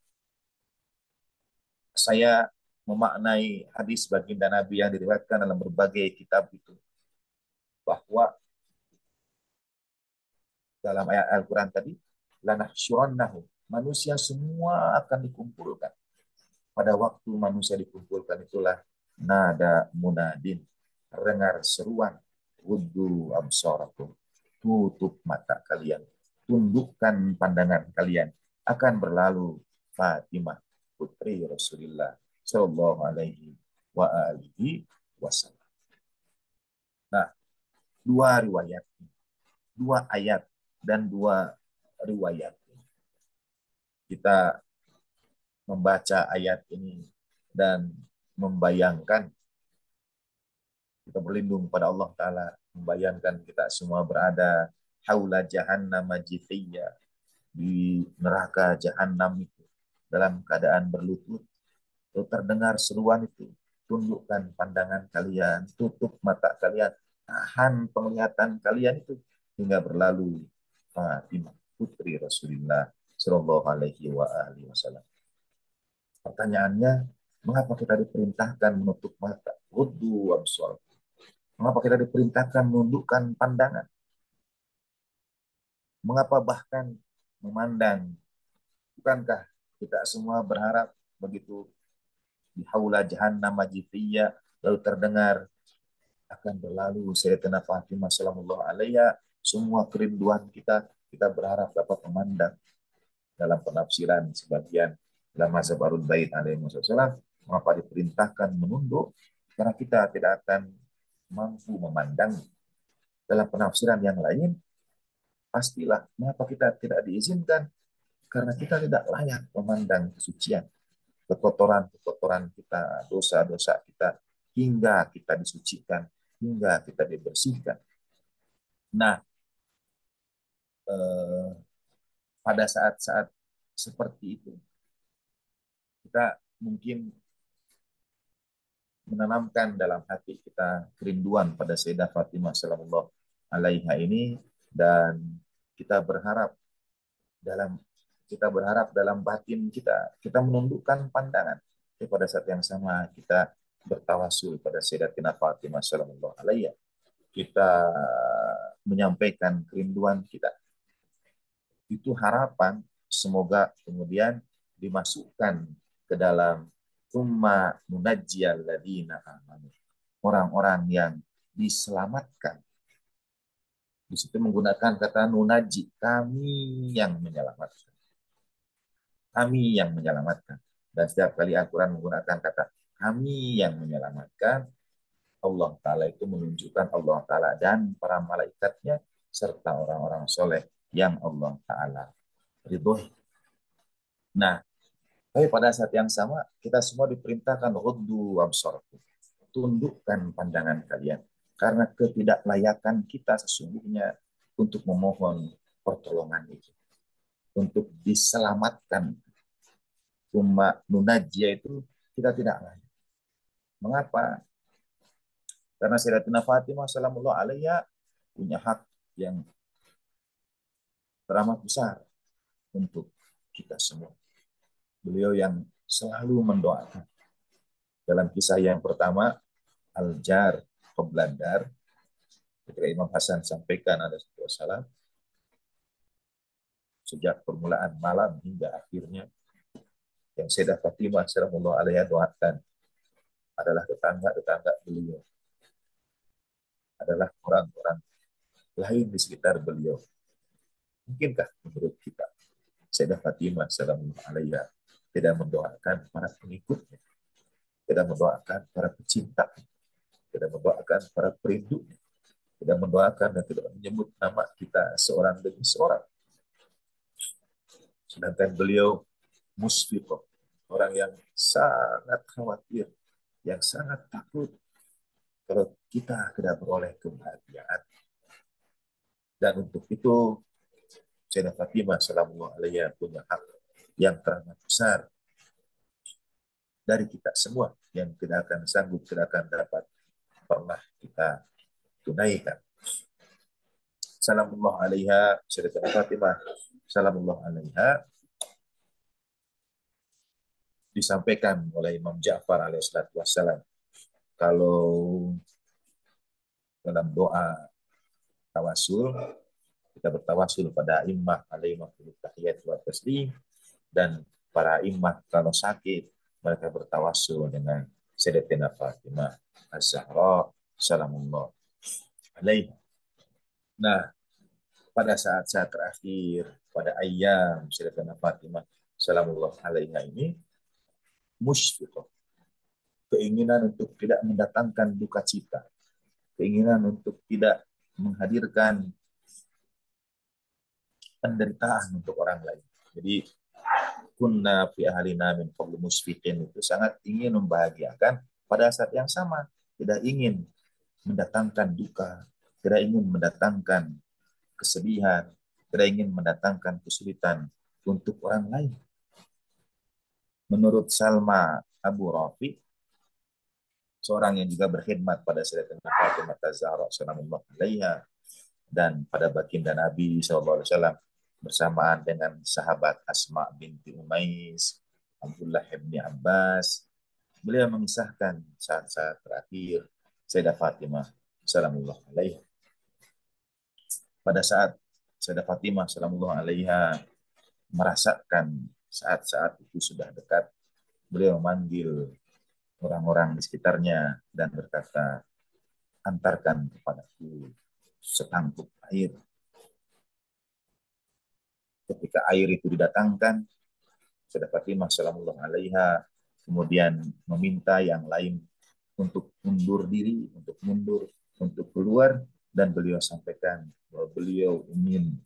Saya memaknai hadis baginda Nabi yang diriwayatkan dalam berbagai kitab itu, bahwa dalam ayat Al-Quran tadi, lanahsyurannahu, manusia semua akan dikumpulkan. Pada waktu manusia dikumpulkan itulah nada munadin, dengar seruan, wudhu absarakum, tutup mata kalian, tundukkan pandangan kalian, akan berlalu Fatimah putri Rasulullah Shallallahu Alaihi wa alihi wasallam. Nah, dua riwayat, dua ayat dan dua riwayat. Kita membaca ayat ini dan membayangkan, kita berlindung pada Allah Ta'ala, membayangkan kita semua berada haula jahannam jithiyya, di neraka jahannam itu, dalam keadaan berlutut. Lalu terdengar seruan itu, tundukkan pandangan kalian, tutup mata kalian, tahan penglihatan kalian itu, hingga berlalu Fatimah putri Rasulullah Shallallahu Alaihi Wasallam. Pertanyaannya, mengapa kita diperintahkan menutup mata? Ghuddu absar. Mengapa kita diperintahkan menundukkan pandangan? Mengapa bahkan memandang? Bukankah kita semua berharap begitu di haula jahannam jithiyya, lalu terdengar akan berlalu Sayyidatina Fatimah sallallahu alaiha, semua kerinduan kita berharap dapat memandang. Dalam penafsiran sebagian dalam mazhab Ahlul Bait alaihi wasallam, mengapa diperintahkan menunduk? Karena kita tidak akan mampu memandang. Dalam penafsiran yang lain, pastilah mengapa kita tidak diizinkan? Karena kita tidak layak memandang kesucian, kekotoran-kekotoran kita, dosa-dosa kita, hingga kita disucikan, hingga kita dibersihkan. Nah, pada saat-saat seperti itu, kita mungkin menanamkan dalam hati kita kerinduan pada Sayyidah Fatimah sallallahu alaiha ini, dan kita berharap dalam batin kita menundukkan pandangan. Tapi pada saat yang sama kita bertawasul pada Sayyidatina Fatimah sallallahu alaiha. Kita menyampaikan kerinduan kita. Itu harapan, semoga kemudian dimasukkan ke dalam tsumma nunajjiyal ladzina amanu, orang-orang yang diselamatkan Di situ menggunakan kata nunaji, kami yang menyelamatkan. Kami yang menyelamatkan. Dan setiap kali Al-Quran menggunakan kata kami yang menyelamatkan, Allah Ta'ala itu menunjukkan Allah Ta'ala dan para malaikatnya serta orang-orang soleh yang Allah Ta'ala ridhoi. Nah, tapi pada saat yang sama kita semua diperintahkan ghuddu absarakum, tundukkan pandangan kalian karena ketidaklayakan kita sesungguhnya untuk memohon pertolongan itu, untuk diselamatkan. Cuma nunajia itu kita tidak layak. Mengapa? Karena Sayyidatina Fatimah salamullah alaiha punya hak yang teramat besar untuk kita semua. Beliau yang selalu mendoakan. Dalam kisah yang pertama, Al-Jar Qoblandar, ketika Imam Hasan sampaikan ada sebuah salam, sejak permulaan malam hingga akhirnya, yang Sayyidah Fatimah salamullah alaiha doakan adalah tetangga-tetangga beliau, adalah orang-orang lain di sekitar beliau. Mungkinkah menurut kita Sayyidah Fatimah salamullah alaiha tidak mendoakan para pengikutnya, tidak mendoakan para pecinta, tidak mendoakan para perindu, tidak mendoakan dan tidak menyebut nama kita seorang demi seorang. Sedangkan beliau musfiqah, orang yang sangat khawatir, yang sangat takut kalau kita tidak beroleh kebahagiaan. Dan untuk itu Sayyidah Fatimah sallallahu alaihi punya hak yang teramat besar dari kita semua yang tidak akan sanggup, tidak akan dapat pernah kita tunaikan. Salamullah alaiha, Sayyidah Fatimah salamullah alaiha disampaikan oleh Imam Ja'far alaihissalatu wassalam kalau dalam doa tawasul kita bertawasul pada immah alaihi tahiyat wa taslim, dan para immah kalau sakit mereka bertawasul dengan Sayyidatina Fatimah Az-Zahra salamullah alaihi. Nah, pada saat-saat terakhir pada ayam Sayyidatina Fatimah salamullah alaiha ini musyfiqah, keinginan untuk tidak mendatangkan duka cita, keinginan untuk tidak menghadirkan penderitaan untuk orang lain. Jadi kunna fi ahlina min qablu musfiqin, itu sangat ingin membahagiakan, pada saat yang sama tidak ingin mendatangkan duka, tidak ingin mendatangkan kesedihan, tidak ingin mendatangkan kesulitan untuk orang lain. Menurut Salma Abu Rafi, seorang yang juga berkhidmat pada Sayyidatina Fatimah Az-Zahra sallallahu alaiha dan pada baginda Nabi SAW bersamaan dengan sahabat Asma binti Umais, Abdullah bin Abbas, beliau mengisahkan saat-saat terakhir Sayyidah Fatimah sallallahu alaiha. Pada saat Sayyidah Fatimah sallallahu alaiha merasakan saat-saat itu sudah dekat, beliau memanggil orang-orang di sekitarnya dan berkata, antarkan kepadaku setangkup air. Ketika air itu didatangkan, Sayyidah Fatimah sallallahu alaiha kemudian meminta yang lain untuk mundur diri, untuk mundur, untuk keluar, dan beliau sampaikan bahwa beliau ingin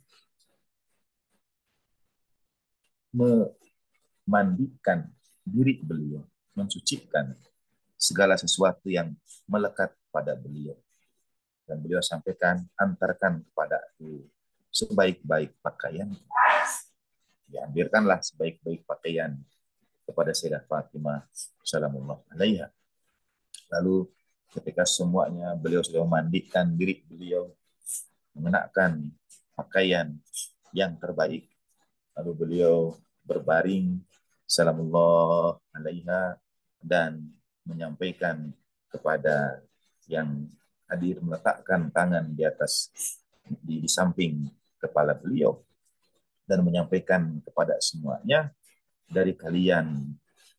memandikan diri beliau, mensucikan segala sesuatu yang melekat pada beliau. Dan beliau sampaikan, antarkan kepada aku sebaik-baik pakaian. Diambilkanlah sebaik-baik pakaian kepada Sayyidah Fatimah sallallahu alaiha. Lalu ketika semuanya beliau sudah memandikan diri beliau, mengenakan pakaian yang terbaik, lalu beliau berbaring salamullah alaiha dan menyampaikan kepada yang hadir, meletakkan tangan di atas di samping kepala beliau dan menyampaikan kepada semuanya, dari kalian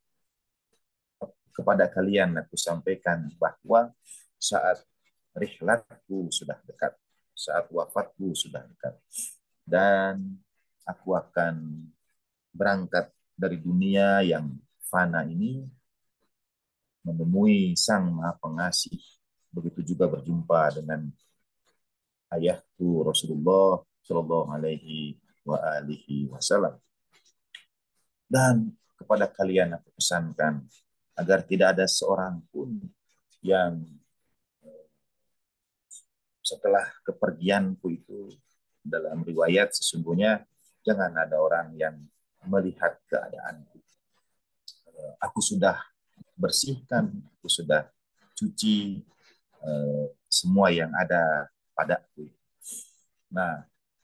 kepada kalian aku sampaikan bahwa saat rihlatku sudah dekat, saat wafatku sudah dekat. Dan aku akan berangkat dari dunia yang fana ini menemui Sang Maha Pengasih. Begitu juga berjumpa dengan ayahku Rasulullah Shallallahu Alaihi Wasallam. Dan kepada kalian aku pesankan agar tidak ada seorang pun yang setelah kepergianku itu, dalam riwayat sesungguhnya jangan ada orang yang melihat keadaanku. Aku sudah bersihkan, aku sudah cuci semua yang ada padaku. Nah,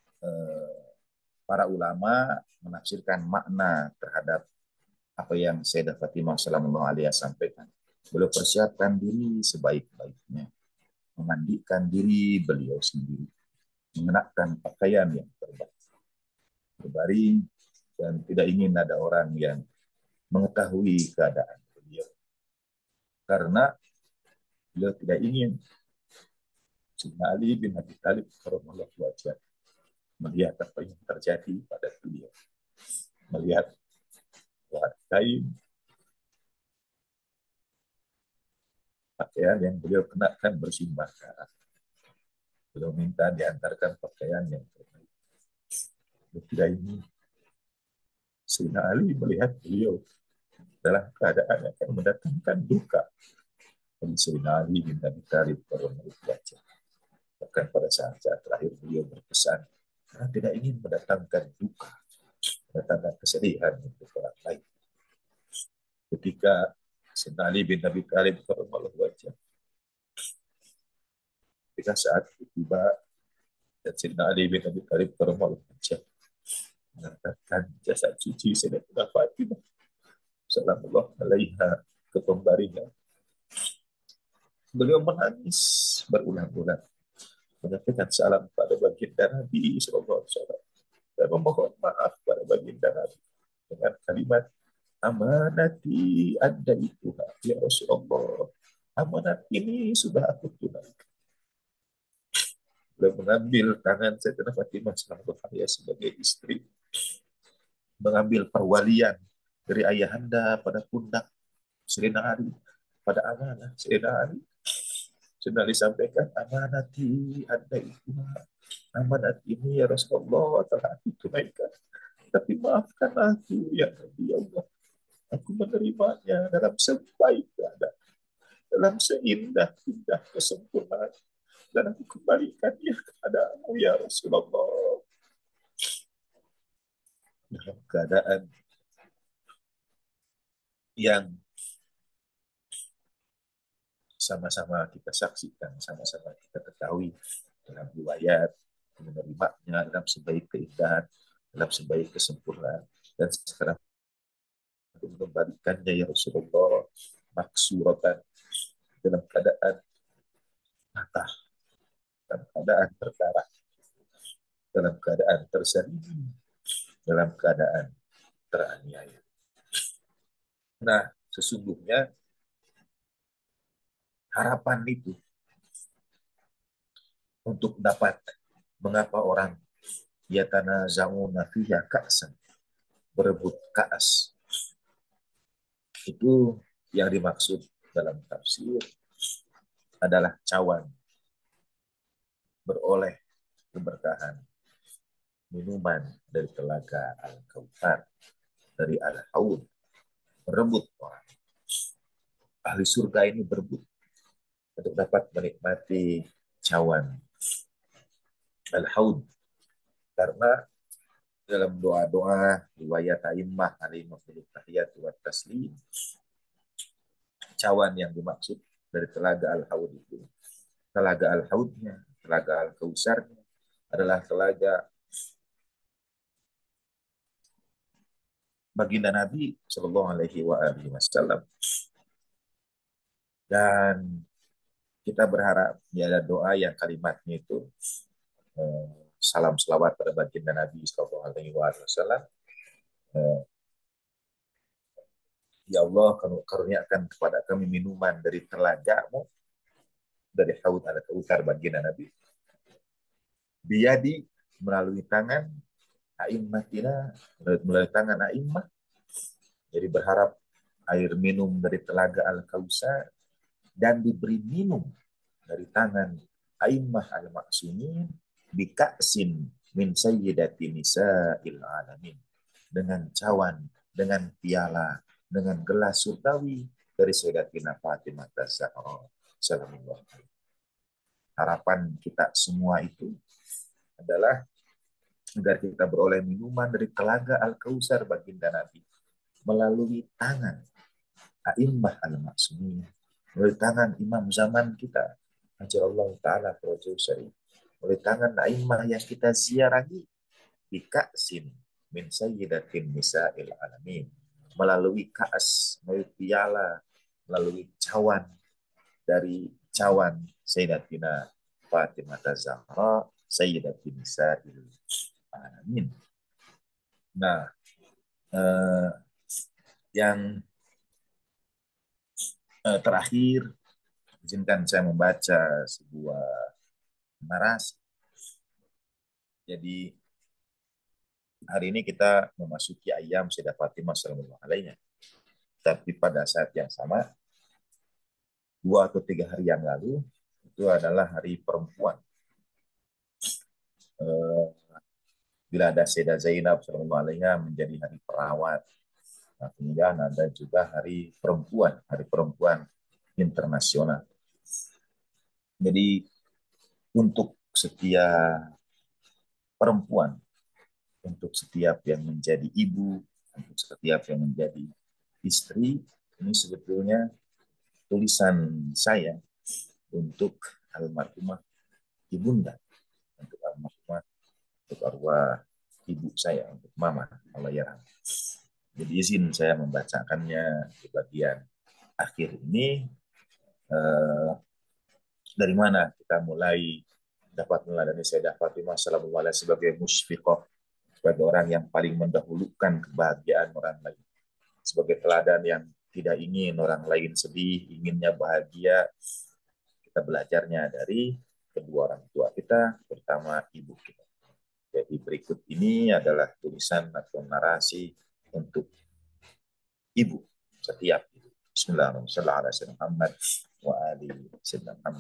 para ulama menafsirkan makna terhadap apa yang Sayyidah Fatimah sallallahu alaihi wasallam sampaikan. Beliau persiapkan diri sebaik-baiknya, memandikan diri beliau sendiri, mengenakan pakaian yang terbaik, berbaring, dan tidak ingin ada orang yang mengetahui keadaan beliau. Karena beliau tidak ingin Sayyidina Ali bin Abi Thalib karramallahu wajhah melihat apa yang terjadi pada beliau. Melihat kain pakaian yang beliau kenakan bersimbah darah. Beliau minta diantarkan pakaian yang terbaik. Tidak ini Sayyidina Ali melihat beliau dalam keadaan yang akan mendatangkan duka. Dan Sayyidina Ali bin Abi Thalib karramallahu wajhah. Bahkan pada saat-saat terakhir beliau berpesan, karena tidak ingin mendatangkan duka, mendatangkan kesedihan untuk orang lain. Ketika Sayyidina Ali bin Abi Thalib karramallahu wajhah, ketika saat tiba dan Sayyidina Ali bin Abi Thalib karramallahu wajhah mengangkatkan jasad suci Sayyidatina Fatimah sallallahu alaiha ke pembaringan, beliau menangis berulang-ulang, menyampaikan salam pada baginda Nabi sallallahu alaihi wasallam dan memohon maaf pada baginda Nabi dengan kalimat amanati ada itu ya Rasulullah, amanat ini sudah aku tunaikan. Beliau mengambil tangan Sayyidatina Fatimah sallallahu alaihi sebagai istri, mengambil perwalian dari ayahanda pada pundak Sayyidina Ali, pada amanah Sayyidina Ali. Sayyidina Ali sampaikan, amanati ada itu, amanat ini ya Rasulullah telah aku tunaikan. Tapi maafkan aku ya Nabi Allah. Aku menerimanya dalam sebaik keadaan, dalam seindah-indah kesempurnaan. Dan aku kembalikannya kepadamu ya Rasulullah. Dalam keadaan yang sama-sama kita saksikan, sama-sama kita ketahui dalam riwayat, menerimanya dalam sebaik keindahan, dalam sebaik kesempurnaan. Dan sekarang aku mengembalikannya ya Rasulullah maksuratan, dalam keadaan patah, dalam keadaan berdarah, dalam keadaan terzalimi, dalam keadaan teraniaya. Nah, sesungguhnya harapan itu untuk dapat mengapa orang yatanaza'una fiha ka'san, berebut ka'as, itu yang dimaksud dalam tafsir adalah cawan, beroleh keberkahan minuman dari telaga Al-Kautsar, dari Al-Haud, berebut orang. Ahli surga ini berebut untuk dapat menikmati cawan Al-Haud, karena dalam doa-doa riwayat A'immah alaihi tahiyat wa taslim, cawan yang dimaksud dari telaga Al-Haud itu, telaga Al-Haudnya, telaga Al-Kautsarnya adalah telaga baginda Nabi Shallallahu Alaihi Wasallam. Dan kita berharap ya ada doa yang kalimatnya itu salam selawat pada baginda Nabi Shallallahu Alaihi Wasallam. Ya Allah, karuniakan kepada kami minuman dari telagamu, dari Haud al-Kautsar baginda Nabi, Biyadi, melalui tangan a'immatina, melalui tangan a'immah. Jadi berharap air minum dari telaga Al-Kausar dan diberi minum dari tangan a'immah al-maksumin bika'sin min sayyidati nisa'il alamin, dengan cawan, dengan piala, dengan gelas surgawi dari Sayyidatina Fatimah Az-Zahra sallallahu alaihi. Harapan kita semua itu adalah agar kita beroleh minuman dari telaga Al-Kausar baginda Nabi melalui tangan a'immah al-maksumin, melalui tangan imam zaman kita ajarallahu taala Syarif, melalui tangan a'immah yang kita ziarahi di ka'sin min sayyidatin nisa'il alamin, melalui ka'as, melalui piala, melalui cawan dari cawan Sayyidatina Fatimah Az-Zahra sayyidatin nisa'il alamin. Nah, yang terakhir, izinkan saya membaca sebuah narasi. Jadi hari ini kita memasuki ayam Sayyidah Fatimah sallallahu alaihi. Tapi pada saat yang sama, 2 atau 3 hari yang lalu, itu adalah hari perempuan. Bila ada Sayyidah Zainab sallallahu alaihi menjadi hari perawat. Nah, kemudian ada juga hari perempuan internasional. Jadi untuk setiap perempuan, untuk setiap yang menjadi ibu, untuk setiap yang menjadi istri, ini sebetulnya tulisan saya untuk almarhumah ibunda, untuk almarhumah, untuk arwah ibu saya, untuk mama Allah yarham. Jadi izin saya membacakannya di bagian akhir ini. Dari mana kita mulai dapat meladani Sayyidah Fatimah sallallahu alaihi sebagai musfiqah, sebagai orang yang paling mendahulukan kebahagiaan orang lain, sebagai teladan yang tidak ingin orang lain sedih, inginnya bahagia. Kita belajarnya dari kedua orang tua kita, terutama ibu kita. Jadi berikut ini adalah tulisan atau narasi untuk ibu, setiap ibu. Bismillahirrahmanirrahim.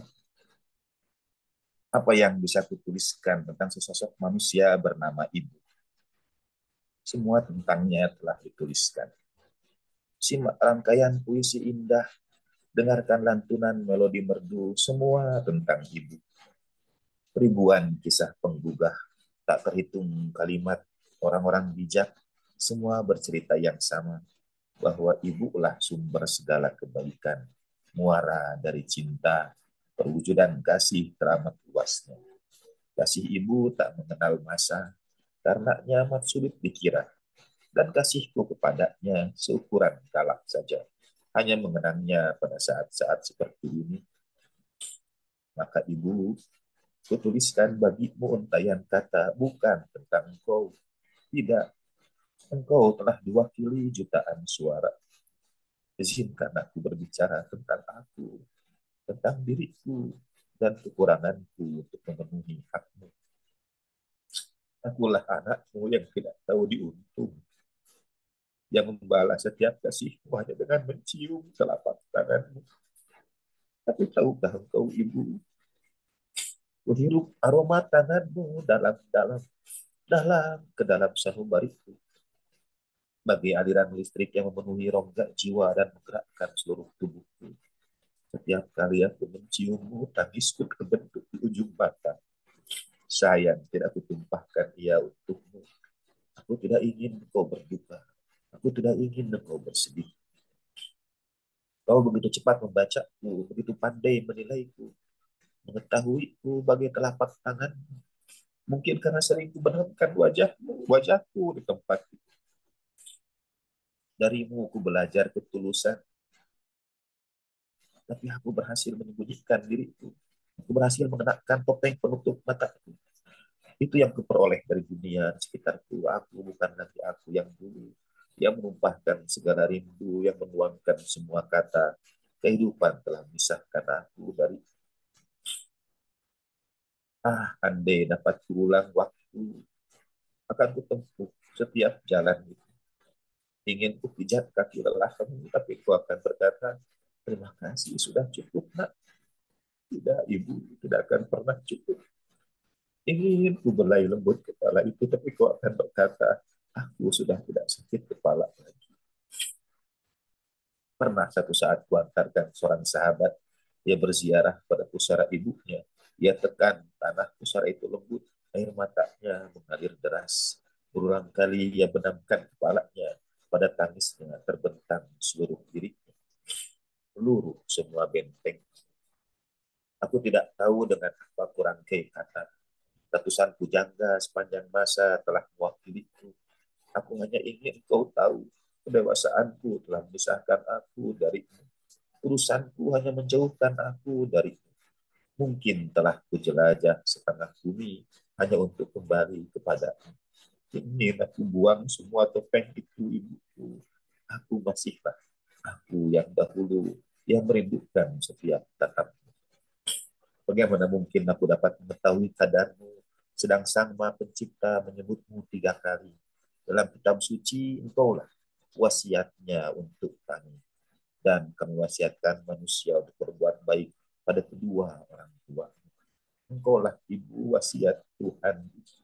Apa yang bisa kutuliskan tentang sesosok manusia bernama ibu? Semua tentangnya telah dituliskan. Simak rangkaian puisi indah, dengarkan lantunan melodi merdu, semua tentang ibu. Ribuan kisah penggugah, tak terhitung kalimat orang-orang bijak, semua bercerita yang sama, bahwa ibulah sumber segala kebaikan, muara dari cinta, perwujudan kasih teramat luasnya. Kasih ibu tak mengenal masa, karena amat sulit dikira, dan kasihku kepadanya seukuran kalak saja, hanya mengenangnya pada saat-saat seperti ini. Maka ibu, kutuliskan bagimu untayan kata, bukan tentang engkau. Tidak, engkau telah diwakili jutaan suara. Izinkan aku berbicara tentang aku, tentang diriku, dan kekuranganku untuk memenuhi hakmu. Akulah anakmu yang tidak tahu diuntung, yang membalas setiap kasihmu hanya dengan mencium telapak tanganmu. Tapi tahukah engkau, ibu, menghirup aroma tanganmu dalam ke dalam sanubariku, bagi aliran listrik yang memenuhi rongga jiwa dan menggerakkan seluruh tubuhku. Setiap kali aku menciummu, tangisku terbentuk di ujung mata. Sayang, tidak aku tumpahkan ia untukmu. Aku tidak ingin engkau berduka. Aku tidak ingin engkau bersedih. Kau begitu cepat membacaku, begitu pandai menilaiku, mengetahuiku bagai telapak tanganmu. Mungkin karena sering kubenamkan wajahku di tempat itu. Darimu ku belajar ketulusan, tapi aku berhasil menyembunyikan diriku. Aku berhasil mengenakan topeng penutup mataku. Itu yang kuperoleh dari dunia sekitarku. Aku bukan lagi aku yang dulu, yang menumpahkan segala rindu, yang menuangkan semua kata. Kehidupan telah memisahkan aku dari Andai dapat berulang waktu, akan kutempuh setiap jalan itu. Ingin ku pijat kaki lelah kamu, tapi ku akan berkata, terima kasih, sudah cukup, nak. Tidak, ibu, tidak akan pernah cukup. Ingin ku belai lembut kepala itu, tapi ku akan berkata, aku sudah tidak sakit kepala lagi. Pernah satu saat kuantarkan seorang sahabat, dia berziarah pada pusara ibunya. Dia tekan tanah pusara itu lembut, air matanya mengalir deras. Berulang kali ia benamkan kepalanya pada tangisnya terbentang seluruh dirinya. Peluru semua benteng. Aku tidak tahu dengan apa kurang kata. Ratusan pujangga sepanjang masa telah mewakiliku. Aku hanya ingin kau tahu, kedewasaanku telah memisahkan aku darimu. Urusanku hanya menjauhkan aku dari. Mungkin telah kujelajah setengah bumi hanya untuk kembali kepada. Ingin aku buang semua topeng itu, ibuku. Aku masihlah aku yang dahulu yang merindukan setiap tatap. Bagaimana mungkin aku dapat mengetahui kadarmu, sedang Sang Maha Pencipta menyebutmu 3 kali. Dalam kitab suci, engkaulah wasiatnya untuk kami. Dan kami wasiatkan manusia untuk berbuat baik pada kedua orang tua. Engkaulah ibu wasiat Tuhan.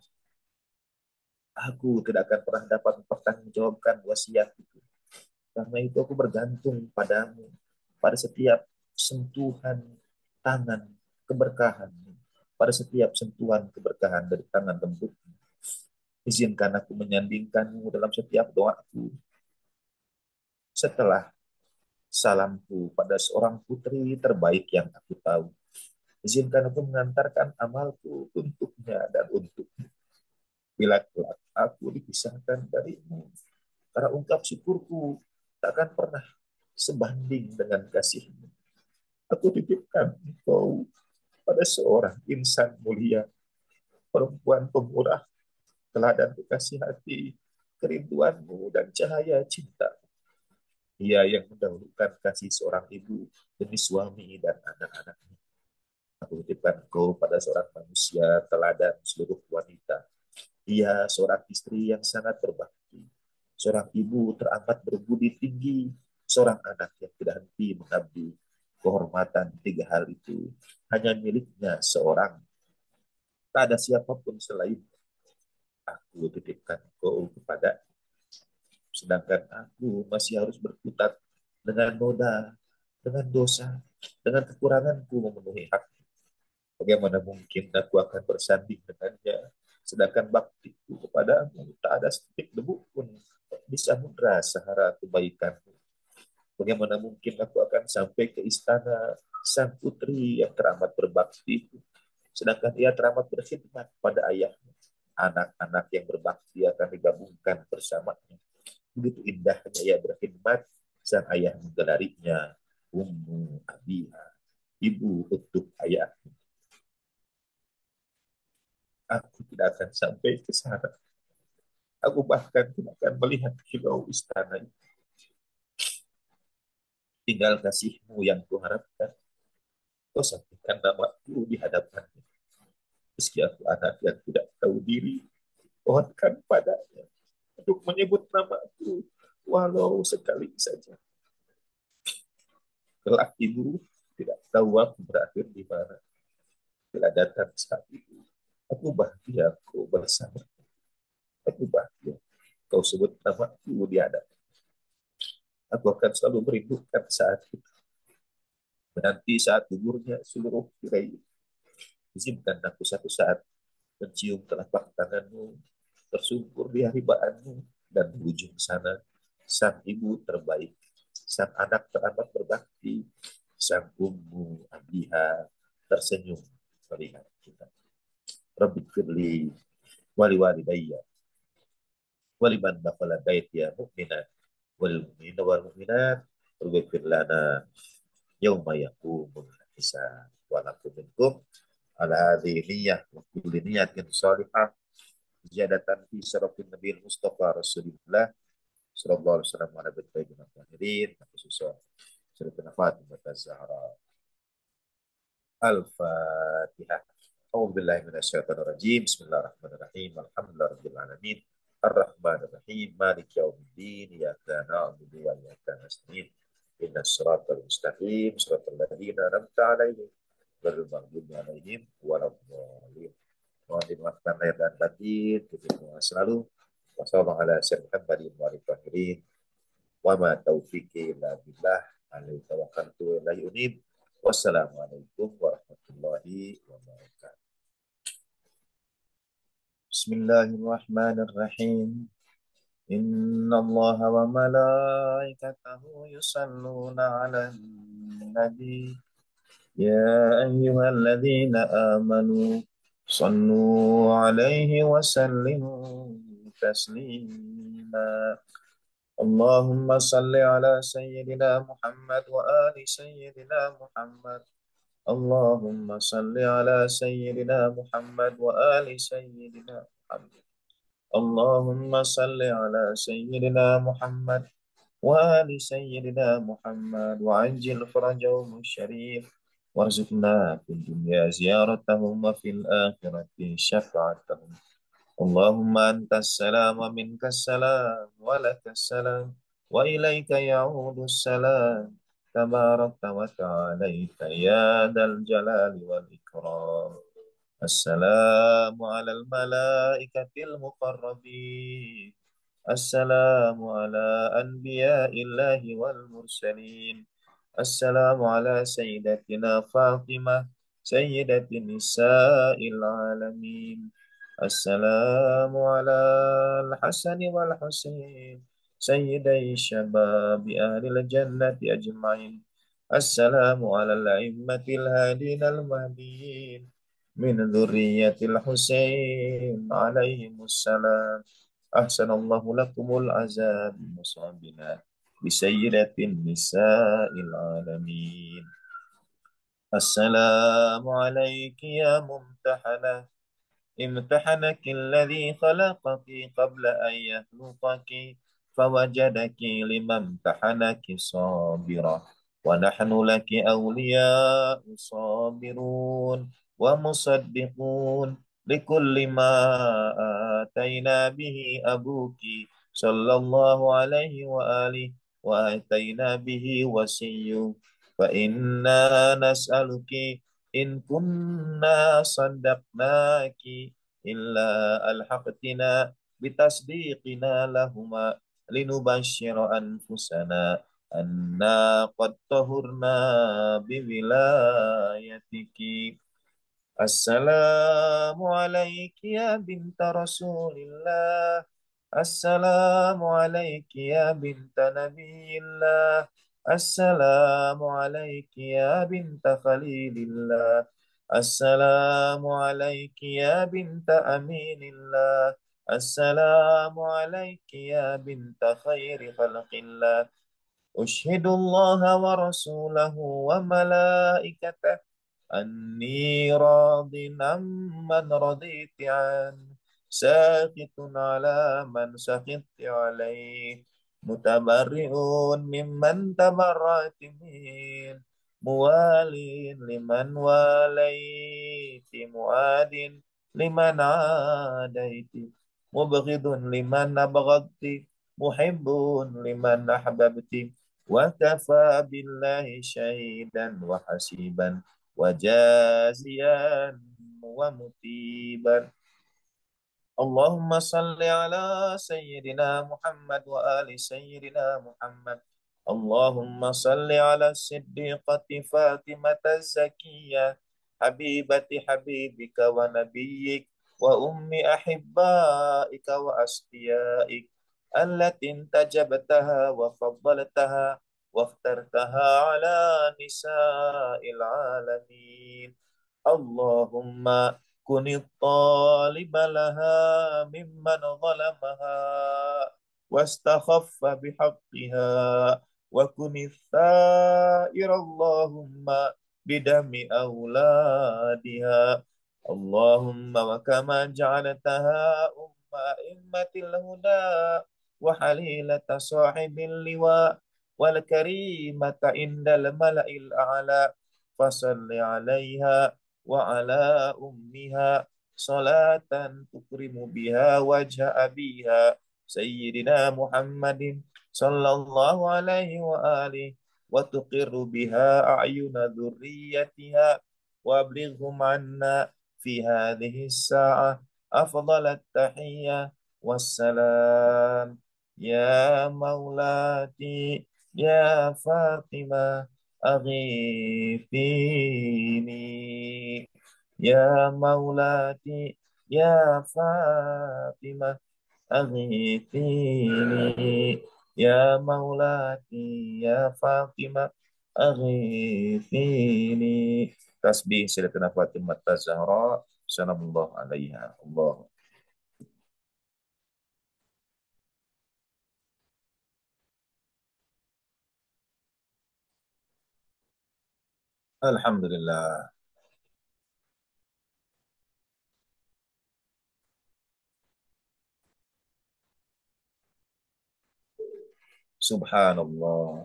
Aku tidak akan pernah dapat mempertanggungjawabkan wasiat itu. Karena itu aku bergantung padamu, pada setiap sentuhan tangan keberkahan, pada setiap sentuhan keberkahan dari tangan lembutmu. Izinkan aku menyandingkanmu dalam setiap doaku. Setelah salamku pada seorang putri terbaik yang aku tahu, izinkan aku mengantarkan amalku untuknya dan untukmu. Bila kelak aku dipisahkan darimu, karena ungkap syukurku takkan pernah sebanding dengan kasihmu. Aku titipkan engkau pada seorang insan mulia, perempuan pemurah, teladan kekasih hati, kerinduanmu dan cahaya cinta. Ia yang mendahulukan kasih seorang ibu demi suami dan anak-anaknya. Aku titipkan engkau pada seorang manusia teladan seluruh wanita. Ia seorang istri yang sangat berbakti, seorang ibu teramat berbudi tinggi, seorang anak yang tidak henti mengabdi. Kehormatan 3 hal itu hanya miliknya seorang. Tak ada siapapun selain aku titipkan kau kepada. Sedangkan aku masih harus berkutat dengan noda, dengan dosa, dengan kekuranganku memenuhi hak. Bagaimana mungkin aku akan bersanding dengannya, sedangkan baktiku kepadamu tak ada setitik debu pun di samudra sahara kebaikanmu. Bagaimana mungkin aku akan sampai ke istana sang putri yang teramat berbakti, sedangkan ia teramat berkhidmat pada ayahnya. Anak-anak yang berbakti akan digabungkan bersamanya. Begitu indahnya ia berkhidmat, sang ayah menggelarinya Ummu Abiha, ibu untuk ayah. Aku tidak akan sampai ke sana. Aku bahkan tidak akan melihat kilau istana itu. Tinggal kasihmu yang kuharapkan. Kau sampaikan namaku di hadapannya. Meski aku anak yang tidak tahu diri, pohonkan padanya untuk menyebut namaku, walau sekali saja. Kelak ibu tidak tahu aku berakhir di mana. Bila datang saat itu, aku bahagia kau bersama. Aku bahagia kau sebut namaku di hadapan. Aku akan selalu merindukan saat itu. Menanti saat gugurnya seluruh tirai. Izinkan aku satu saat mencium telapak tanganmu, tersungkur di haribaanmu, dan di ujung sana, sang ibu terbaik, sang anak teramat berbakti, sang ummu abiha tersenyum melihat kita. Rabbi firli wali walidayya waliman dakhala baitiya mu'minan wal mu'minina wal mu'minat waghfir lana yauma yaqumul hisab wa lakum minkum ala hadhihi niyyah wa kulli niyyatin shalihah ziyadatan fi syarafin nabiyil mustafa rasulillah sallallahu alaihi wasallam wa nabi tayyibin tahirin khususan Sayyidatina Fatimah Az-Zahra. Al-Fatihah. أعوذ بالله من الشيطان الرجيم. بسم الله الرحمن الرحيم. الحمد لله رب العالمين. الرحمن الرحيم. مالك يوم الدين. إياك نعبد وإياك نستعين. إن الصراط المستقيم صراط الذين أنعمت عليهم غير المغضوب عليهم ولا الضالين. Mohon dimaafkan lahir dan batin. Kita selalu. Wassalamualaikum warahmatullahi wabarakatuh. Wa ma taufiqi illa billah. Alaihi tawakkaltu wa ilaihi unib. Wassalamualaikum warahmatullahi wabarakatuh. Bismillahirrahmanirrahim. Inna Allah wa malaikatahu yusalluna ala nabi. Ya ayyuhalladzina amanu sallu alaihi wa sallimu taslima. Allahumma salli ala sayyidina Muhammad wa ali sayyidina Muhammad. Allahumma salli ala sayyidina Muhammad wa ali sayyidina Muhammad. Allahumma salli ala sayyidina Muhammad wa ali sayyidina Muhammad wa ajil farajahum syarif warzuqna fid dunya ziyaratahum wa fil akhirati syafa'atahum. Allahumma antas salam wa minkas salam wa lakas salam wa ilaika ya'udus salam tabarakta wa ta'alaita ya dal jalali wal ikram. Assalamu alal malaikatil muqarrabin. Assalamu ala anbiya'illahi wal mursalin. Assalamu ala sayyidatina Fatimah sayyidatin nisa'il alamin. Assalamu ala al-Hasani wal Husain sayyiday syababi ahlil jannati ajma'in. Assalamu ala al-a'immatil hadin al-mahdiin min dzurriyyatil Husain alaihimussalam. Ahsanallahu lakumul azab musabina bisayyidatin nisa'il alamin. Assalamu alayki ya mumtahanah. امتحنك الذي خلقك قبل أن يخلقك فوجدك لما امتحنك صابرا ونحن لك أولياء صابرون ومصدقون لكل ما آتينا به أبوك صلى الله عليه وآله وآتينا به وسي فإنا نسألك إن كنا صدقناك إلا ألحقتنا بتصديقنا لهما لنبشر أنفسنا أنا قد طهرنا بولايتك. السلام عليك يا بنت رسول الله. السلام عليك يا بنت نبي الله. السلام عليك يا بنت خليل الله. السلام عليك يا بنت أمين الله. السلام عليك يا بنت خير خلق الله. أشهد الله ورسوله وملائكته أني راض عمن رضيت عنه ساخط على من سخطت عليه متبرئ ممن تبرأت منه موال لمن واليت معاد لمن عاديت مبغض لمن أبغضت محب لمن أحببت وكفى بالله شهيدا وحسيبا وجازيا ومتيبا. اللهم صل على سيدنا محمد وآل سيدنا محمد. اللهم صل على الصديقة فاطمة الزكية حبيبة حبيبك ونبيك وأم أحبائك وأصفيائك التي انتجبتها وفضلتها واخترتها على نساء العالمين. اللهم كن الطالب لها ممن ظلمها واستخف بحقها وكن الثائر اللهم بدم أولادها. اللهم وكما جعلتها أئمة الهدى وحليلة صاحب اللواء والكريمة عند الملأ الأعلى فصل عليها وعلى أمها صلاة تكرم بها وجه أبيها سيدنا محمد صلى الله عليه وآله وتقر بها أعين ذريتها وأبلغهم عنا في هذه الساعة أفضل التحية والسلام. يا مولاتي يا فاطمة أغيثيني. يا مولاتي يا فاطمة أغيثيني. يا مولاتي يا فاطمة أغيثيني. تسبيح Sayyidatina Fatimah Az-Zahra sallallahu alaiha. Allah. Alhamdulillah. Subhanallah.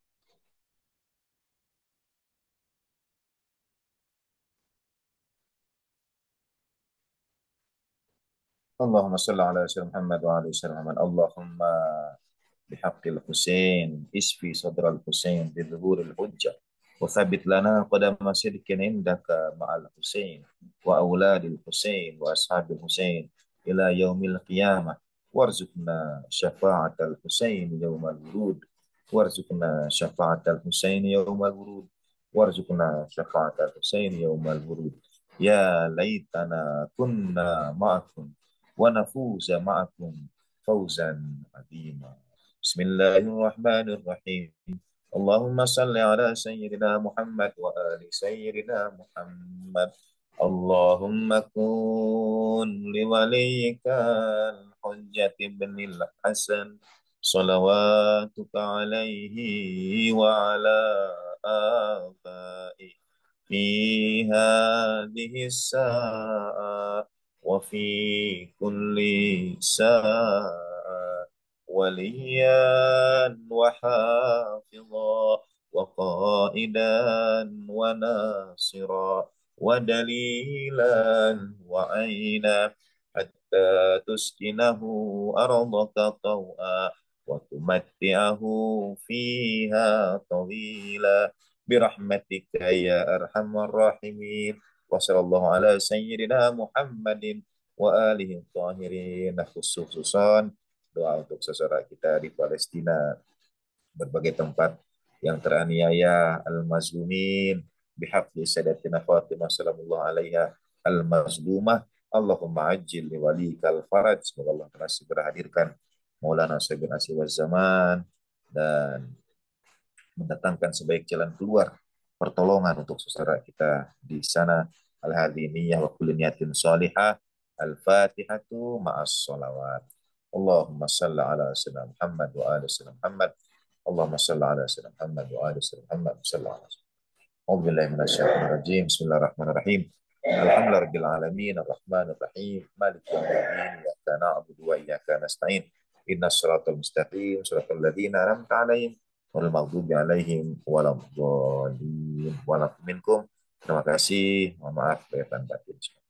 Allahumma salli ala sayyidina Muhammad wa ala sayyidina Muhammad. Allahumma بحق الحسين اشفي صدر الحسين بظهور الحجة وثبت لنا قدم صدق عندك مع الحسين وأولاد الحسين وأصحاب الحسين إلى يوم القيامة وارزقنا شفاعة الحسين يوم الورود وارزقنا شفاعة الحسين يوم الورود وارزقنا شفاعة الحسين يوم الورود. يا ليتنا كنا معكم ونفوز معكم فوزا عظيما. بسم الله الرحمن الرحيم. اللهم صل على سيدنا محمد وآل سيدنا محمد. اللهم كن لوليك الحجة بن الحسن صلواتك عليه وعلى آبائه في هذه الساعة وفي كل ساعة وليا وحافظا وقائدا وناصرا ودليلا وعينا حتى تسكنه أرضك طوعا وتمتعه فيها طويلا برحمتك يا أرحم الراحمين. وصلى الله على سيدنا محمد وآله الطاهرين. Khususan doa untuk saudara kita di Palestina, berbagai tempat yang teraniaya, al-mazlumin, bihaqqi sayyidatina Fatimah sallallahu alaiha al-mazlumah. Allahumma ajil li walikal faraj. Semoga Allah telah segera hadirkan Maulana Sayyidina Asy Zaman dan mendatangkan sebaik jalan keluar pertolongan untuk saudara kita di sana. Al-hadiniyah wa kulli niyatin salihah. Al-Fatihatu ma'as salawat. Allahumma salli ala sayyidina Muhammad wa ala sayyidina Muhammad. Allahumma salli ala sayyidina Muhammad wa ala sayyidina Muhammad. Sallallahu alaihi wasallam. A'udzubillahi minasyaitonir rajim. Bismillahirrahmanirrahim. Alhamdulillahirabbil alamin arrahmanir rahim maliki yaumiddin iyyaka na'budu wa iyyaka nasta'in ihdinas siratal mustaqim siratal ladzina an'amta 'alaihim wal maghdubi 'alaihim waladdallin. Walakum minkum. Terima kasih. Mohon maaf lahir dan batin.